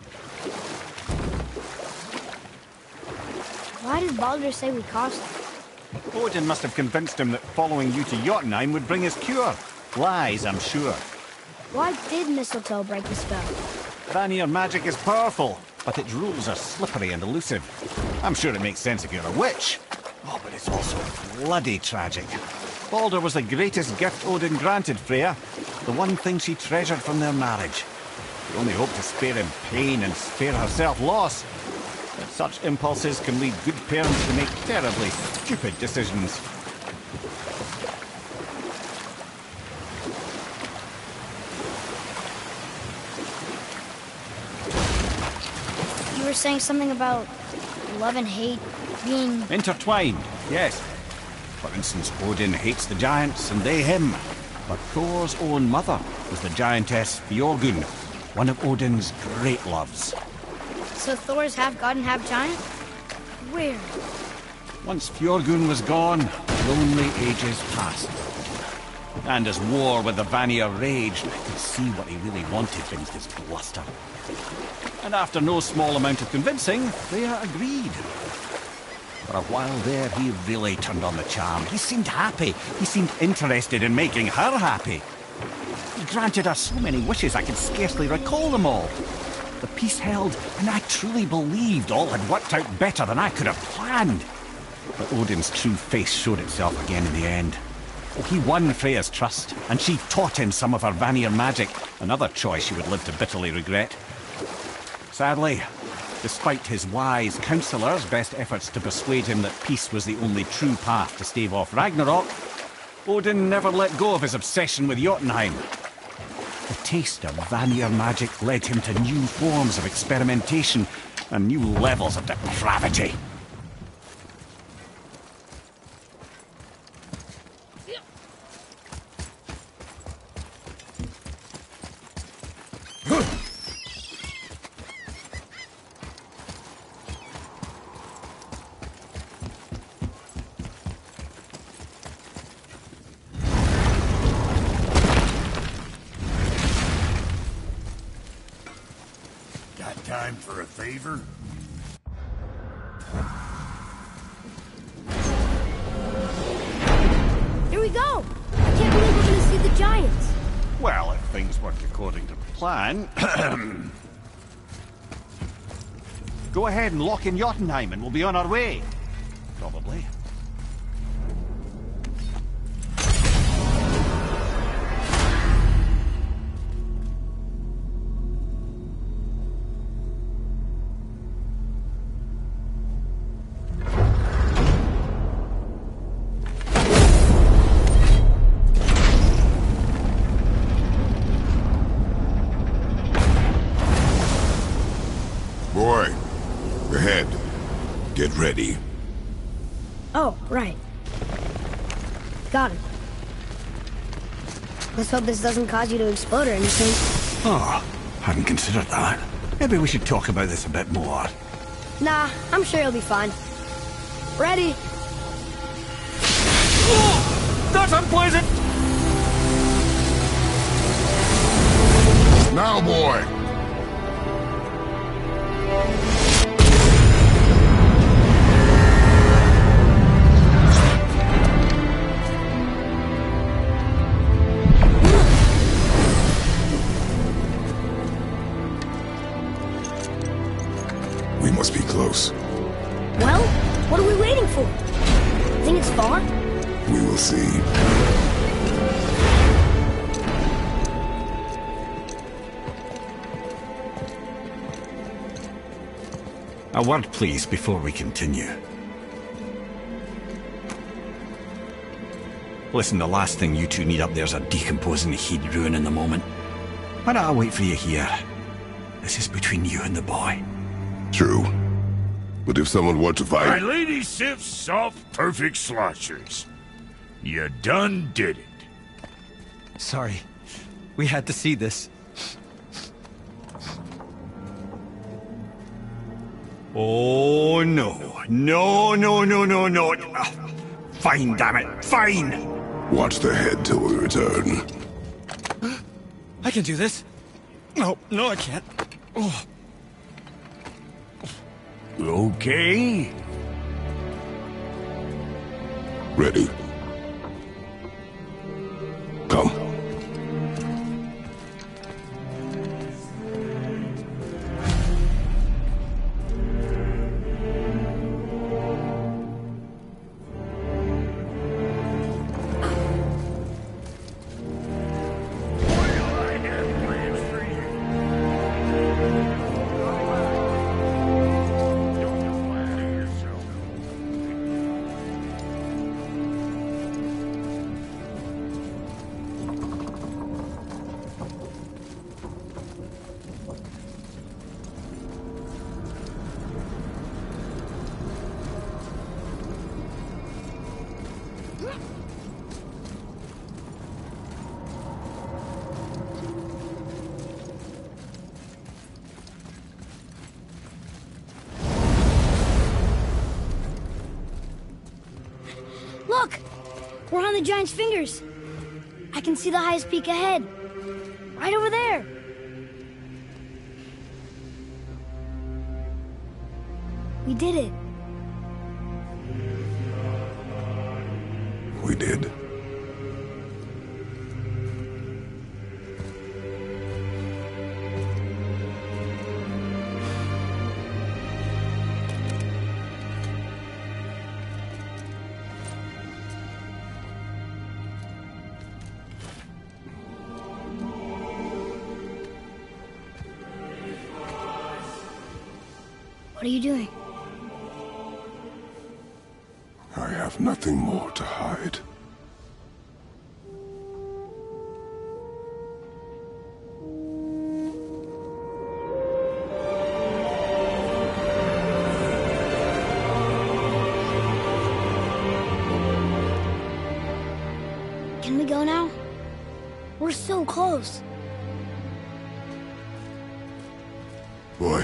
Why did Baldur say we cost him? Odin must have convinced him that following you to Jotunheim would bring his cure. Lies, I'm sure. Why did mistletoe break the spell? Vanir magic is powerful, but its rules are slippery and elusive. I'm sure it makes sense if you're a witch. Oh, but it's also bloody tragic. Baldur was the greatest gift Odin granted Freya. The one thing she treasured from their marriage. She only hoped to spare him pain and spare herself loss. But such impulses can lead good parents to make terribly stupid decisions. You were saying something about love and hate being... Intertwined, yes. For instance, Odin hates the giants and they him. But Thor's own mother was the giantess Fjorgun, one of Odin's great loves. So Thor's half god and half giant? Weird. Once Fjorgun was gone, lonely ages passed. And as war with the Vanir raged, I could see what he really wanted beneath his bluster. And after no small amount of convincing, Freya agreed. For a while there, he really turned on the charm. He seemed happy. He seemed interested in making her happy. He granted her so many wishes I could scarcely recall them all. The peace held, and I truly believed all had worked out better than I could have planned. But Odin's true face showed itself again in the end. He won Freya's trust, and she taught him some of her Vanir magic, another choice he would live to bitterly regret. Sadly, despite his wise counsellors' best efforts to persuade him that peace was the only true path to stave off Ragnarok, Odin never let go of his obsession with Jotunheim. The taste of Vanir magic led him to new forms of experimentation and new levels of depravity. Time for a favor? Here we go! I can't believe we're gonna see the giants. Well, if things worked according to plan... Go ahead and lock in Jotunheim and we'll be on our way. Probably. Boy, ahead. Get ready. Oh, right. Got it. Let's hope this doesn't cause you to explode or anything. Oh, hadn't considered that. Maybe we should talk about this a bit more. Nah, I'm sure you'll be fine. Ready? Oh, that's unpleasant! Now, boy! We must be close. Well, what are we waiting for? Think it's far? We will see. A word, please, before we continue. Listen, the last thing you two need up there's a decomposing heat ruining the moment. Why don't I wait for you here? This is between you and the boy. True. But if someone were to My fight... lady Sif's soft, perfect sloshers. You done did it. Sorry. We had to see this. Oh, no. No, no, no, no, no. Fine, damn it. Fine! Watch the head till we return. I can do this. No, no, I can't. Oh. Okay. Ready. Come. Look! We're on the giant's fingers. I can see the highest peak ahead. Right over there. We did it. We did. What are you doing? I have nothing more to hide. Can we go now? We're so close. Boy.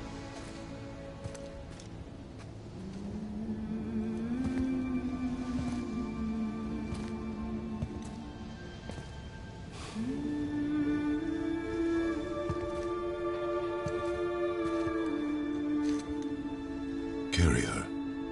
Carry her.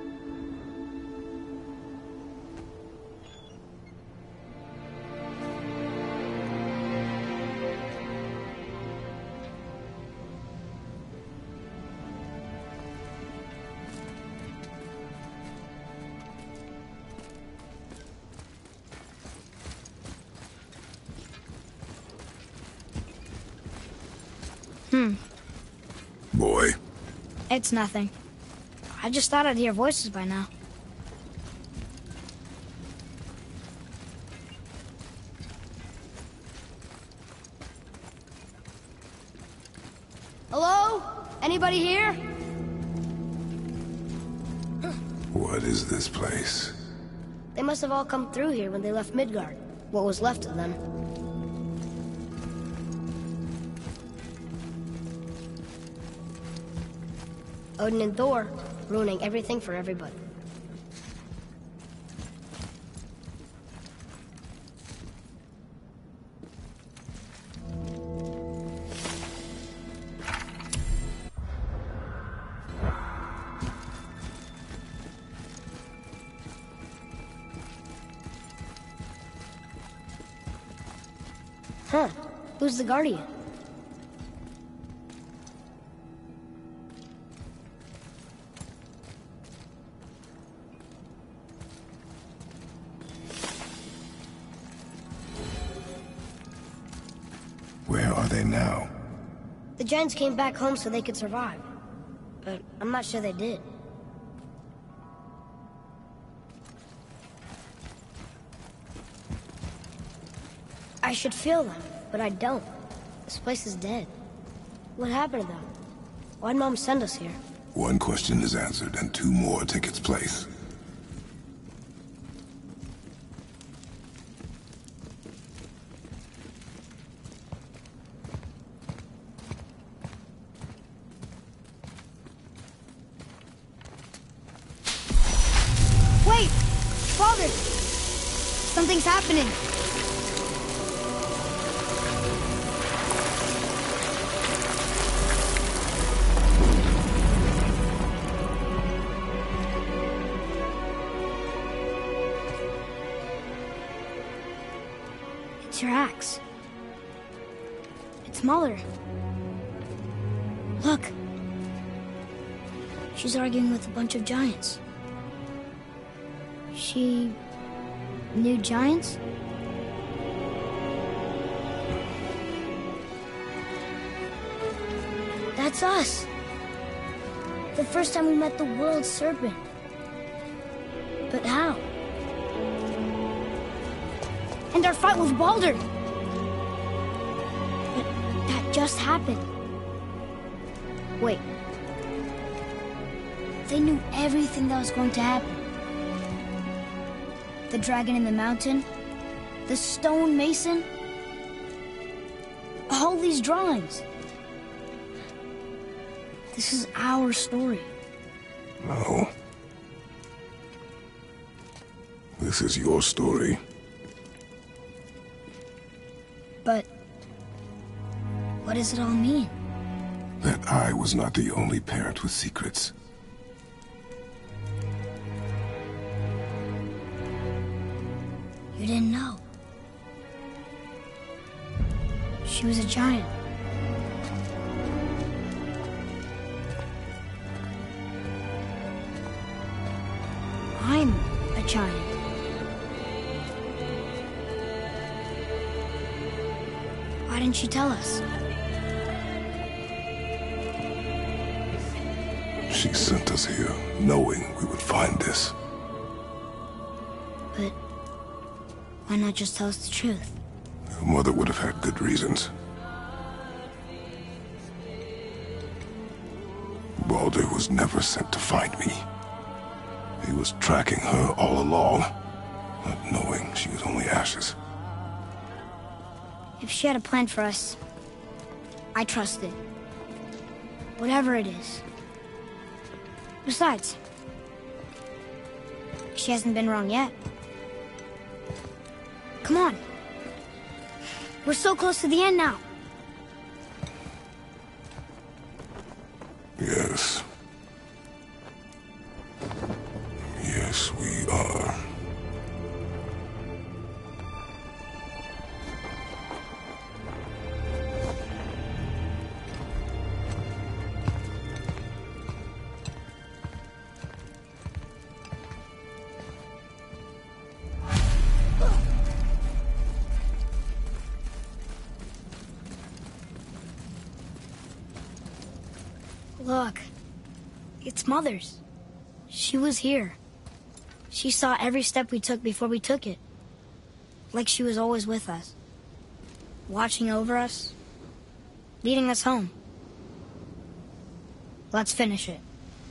Boy. It's nothing. I just thought I'd hear voices by now. Hello? Anybody here? What is this place? They must have all come through here when they left Midgard. What was left of them. Odin and Thor, ruining everything for everybody. Huh. Who's the Guardian? Where are they now? The Giants came back home so they could survive. But I'm not sure they did. I should feel them, but I don't. This place is dead. What happened to them? Why'd Mom send us here? One question is answered and two more take its place. Wait! Father! Something's happening! It's your axe. It's smaller. Look! She's arguing with a bunch of giants. She knew giants? That's us. The first time we met the world serpent. But how? And our fight with Baldur. But that just happened. Wait. They knew everything that was going to happen. The dragon in the mountain, the stone mason, all these drawings. This is our story. No. This is your story. But what does it all mean? That I was not the only parent with secrets. You didn't know. She was a giant. I'm a giant. Why didn't she tell us? She sent us here, knowing we would find this. But why not just tell us the truth? Your mother would have had good reasons. Baldur was never sent to find me. He was tracking her all along, not knowing she was only ashes. If she had a plan for us, I trust it. Whatever it is. Besides, she hasn't been wrong yet. Come on. We're so close to the end now. Yes. Yes, we are. Look, it's Mother's. She was here. She saw every step we took before we took it. Like she was always with us. Watching over us. Leading us home. Let's finish it.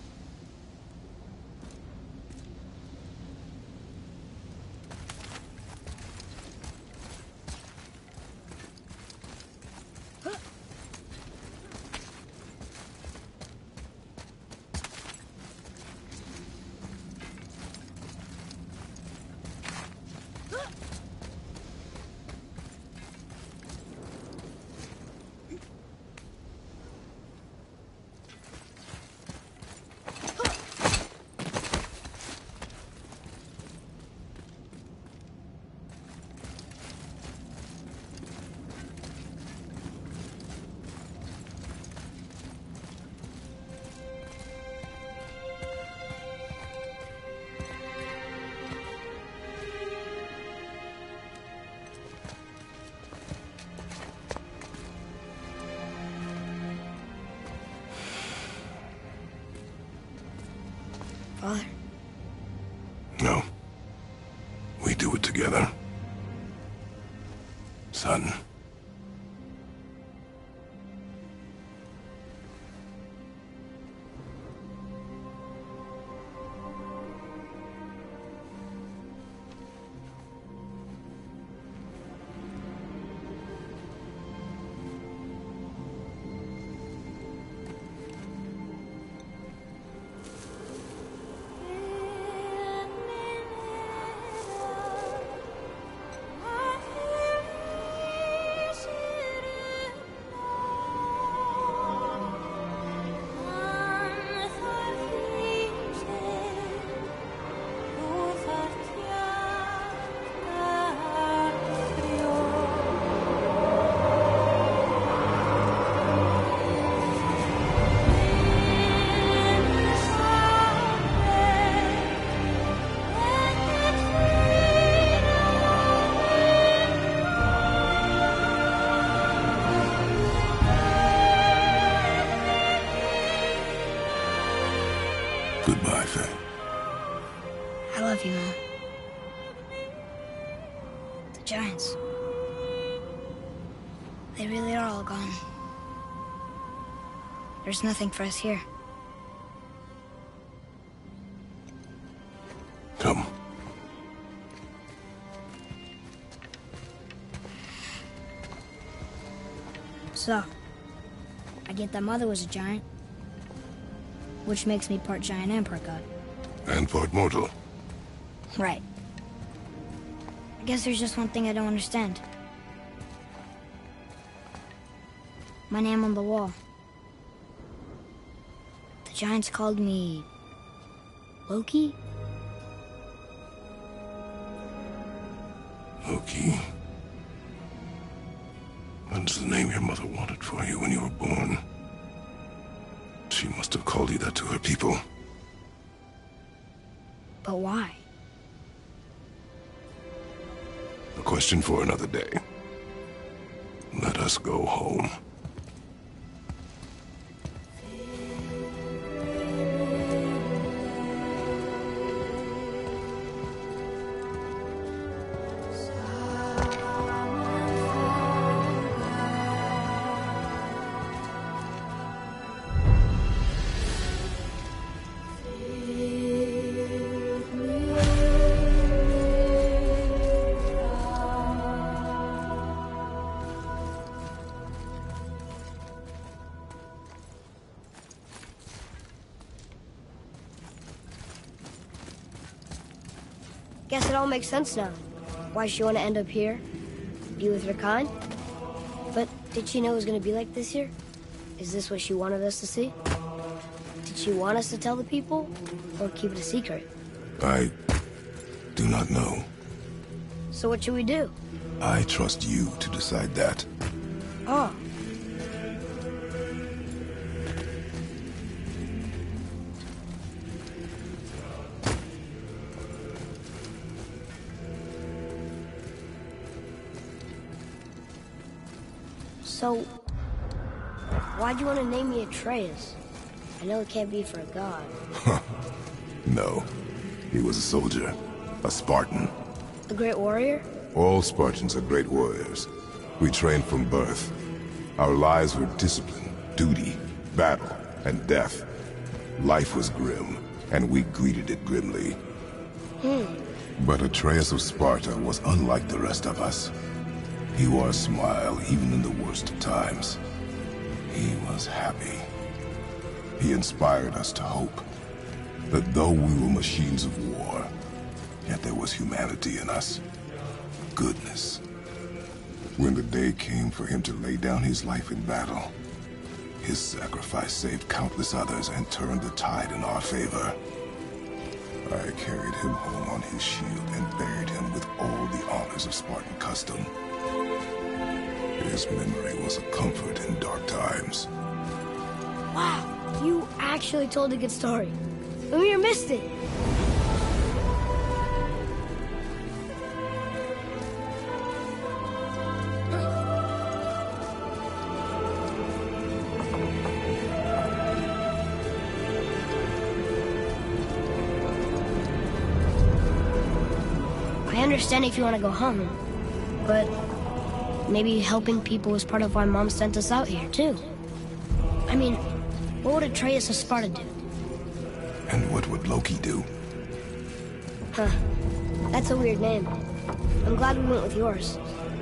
Father? No. We do it together. Son. Goodbye, Faye. I love you, Mom. The Giants. They really are all gone. There's nothing for us here. Come. So, I get that Mother was a giant, which makes me part giant and part god. And part mortal. Right. I guess there's just one thing I don't understand. My name on the wall. The Giants called me... Loki? Loki. That's the name your mother wanted for you when you were born. She must have called you that to her people. But why? A question for another day. Let us go home. Guess it all makes sense now. Why she want to end up here? Be with her kind? But did she know it was going to be like this here? Is this what she wanted us to see? Did she want us to tell the people? Or keep it a secret? I do not know. So what should we do? I trust you to decide that. Oh. So, why'd you want to name me Atreus? I know it can't be for a god. No. He was a soldier. A Spartan. A great warrior? All Spartans are great warriors. We trained from birth. Our lives were discipline, duty, battle, and death. Life was grim, and we greeted it grimly. But Atreus of Sparta was unlike the rest of us. He wore a smile even in the worst of times. He was happy. He inspired us to hope that though we were machines of war, yet there was humanity in us. Goodness. When the day came for him to lay down his life in battle, his sacrifice saved countless others and turned the tide in our favor. I carried him home on his shield and buried him with all the honors of Spartan custom. His memory was a comfort in dark times. Wow, you actually told a good story. Amir missed it. I understand if you want to go home, but maybe helping people is part of why Mom sent us out here, too. I mean, what would Atreus of Sparta do? And what would Loki do? Huh. That's a weird name. I'm glad we went with yours.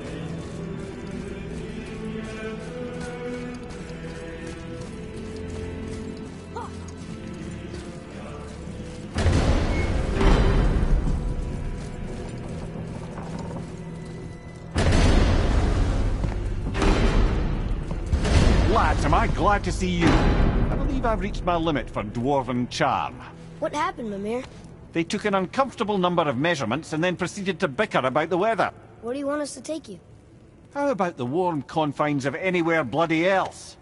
Lads, am I glad to see you. I believe I've reached my limit for dwarven charm. What happened, Mimir? They took an uncomfortable number of measurements and then proceeded to bicker about the weather. Where do you want us to take you? How about the warm confines of anywhere bloody else?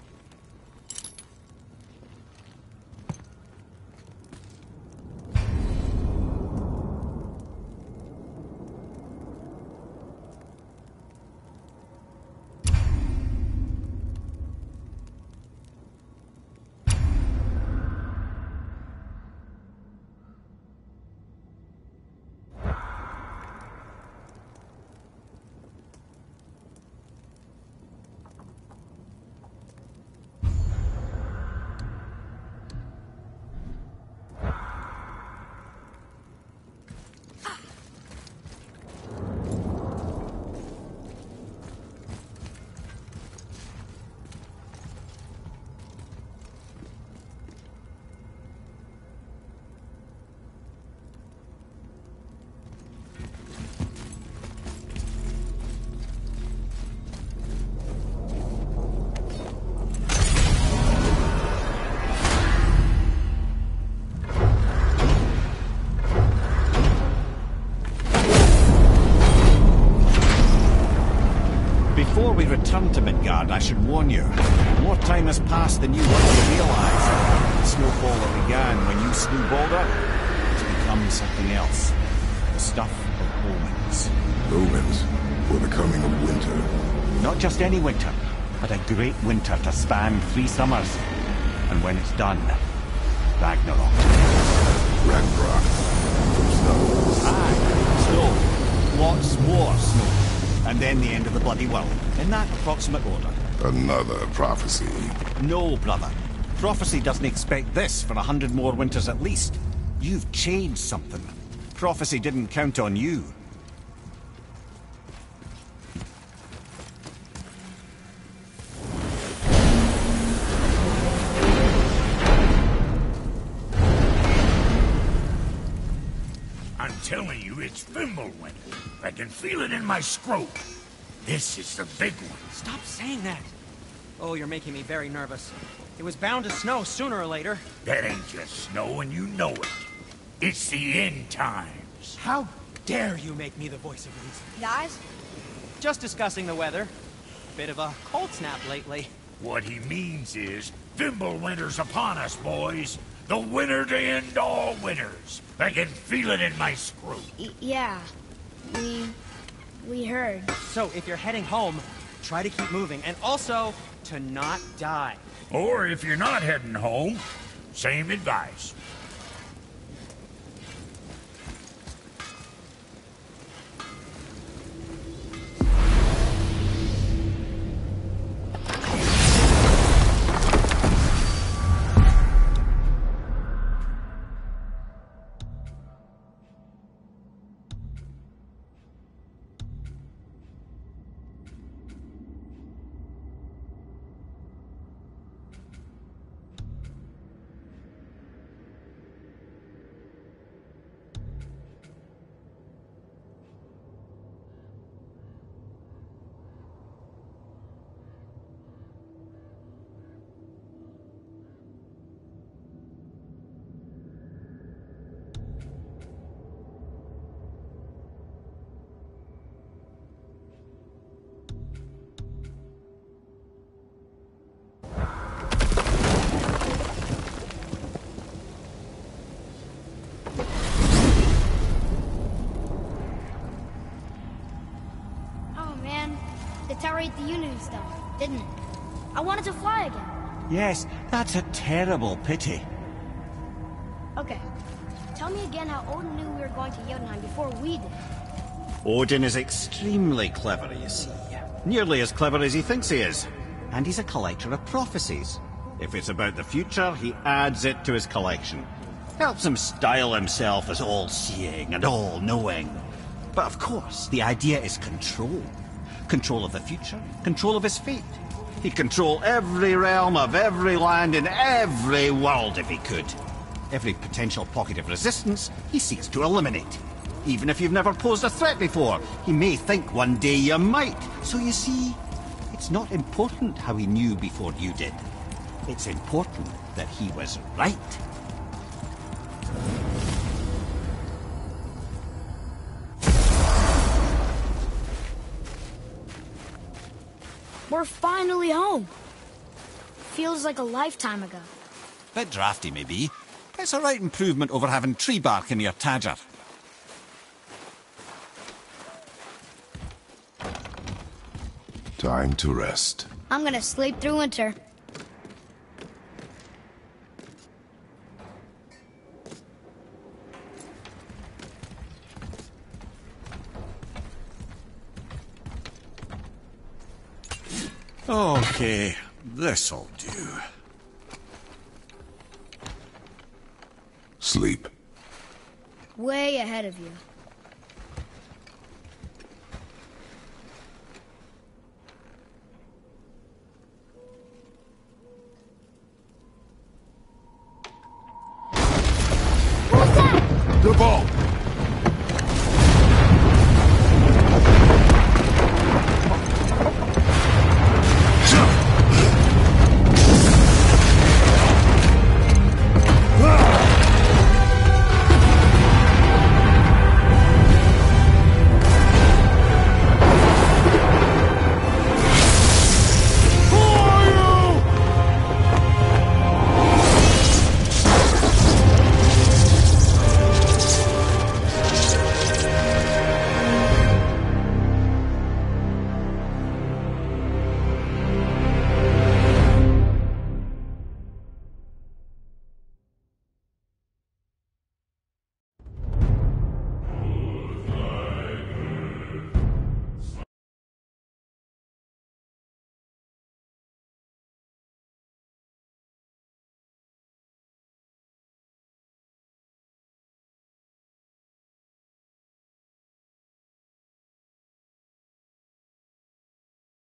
Before we return to Midgard, I should warn you. More time has passed than you want to realize. The snowfall that began when you slew Balder has become something else. The stuff of omens. Omens for the coming of winter. Not just any winter, but a great winter to span 3 summers. And when it's done, Ragnarok. Ragnarok. From snow. Aye, snow. Lots more snow. And then the end of the bloody world, in that approximate order. Another prophecy. No, brother. Prophecy doesn't expect this for 100 more winters at least. You've changed something. Prophecy didn't count on you. telling you, it's Fimbulwinter. I can feel it in my scrote. This is the big one. Stop saying that. Oh, you're making me very nervous. It was bound to snow sooner or later. That ain't just snow, and you know it. It's the end times. How dare you make me the voice of reason? Guys, Just discussing the weather. Bit of a cold snap lately. What he means is, Fimbulwinter's upon us, boys. The winter to end all winters. I can feel it in my scrote. yeah. We heard. So, if you're heading home, try to keep moving, and also to not die. Or if you're not heading home, same advice. Oh man, the tower ate the Unity stuff, didn't it? I wanted to fly again. Yes, that's a terrible pity. Okay, tell me again how Odin knew we were going to Jotunheim before we did. Odin is extremely clever, you see. Nearly as clever as he thinks he is. And he's a collector of prophecies. If it's about the future, he adds it to his collection. Helps him style himself as all-seeing and all-knowing. But of course, the idea is control. Control of the future, control of his fate. He'd control every realm of every land in every world if he could. Every potential pocket of resistance, he seeks to eliminate. Even if you've never posed a threat before, he may think one day you might. So you see, it's not important how he knew before you did. It's important that he was right. We're finally home. Feels like a lifetime ago. Bit drafty, maybe. But it's a right improvement over having tree bark in your tadger. Time to rest. I'm gonna sleep through winter. Okay, this'll do. Sleep. Way ahead of you.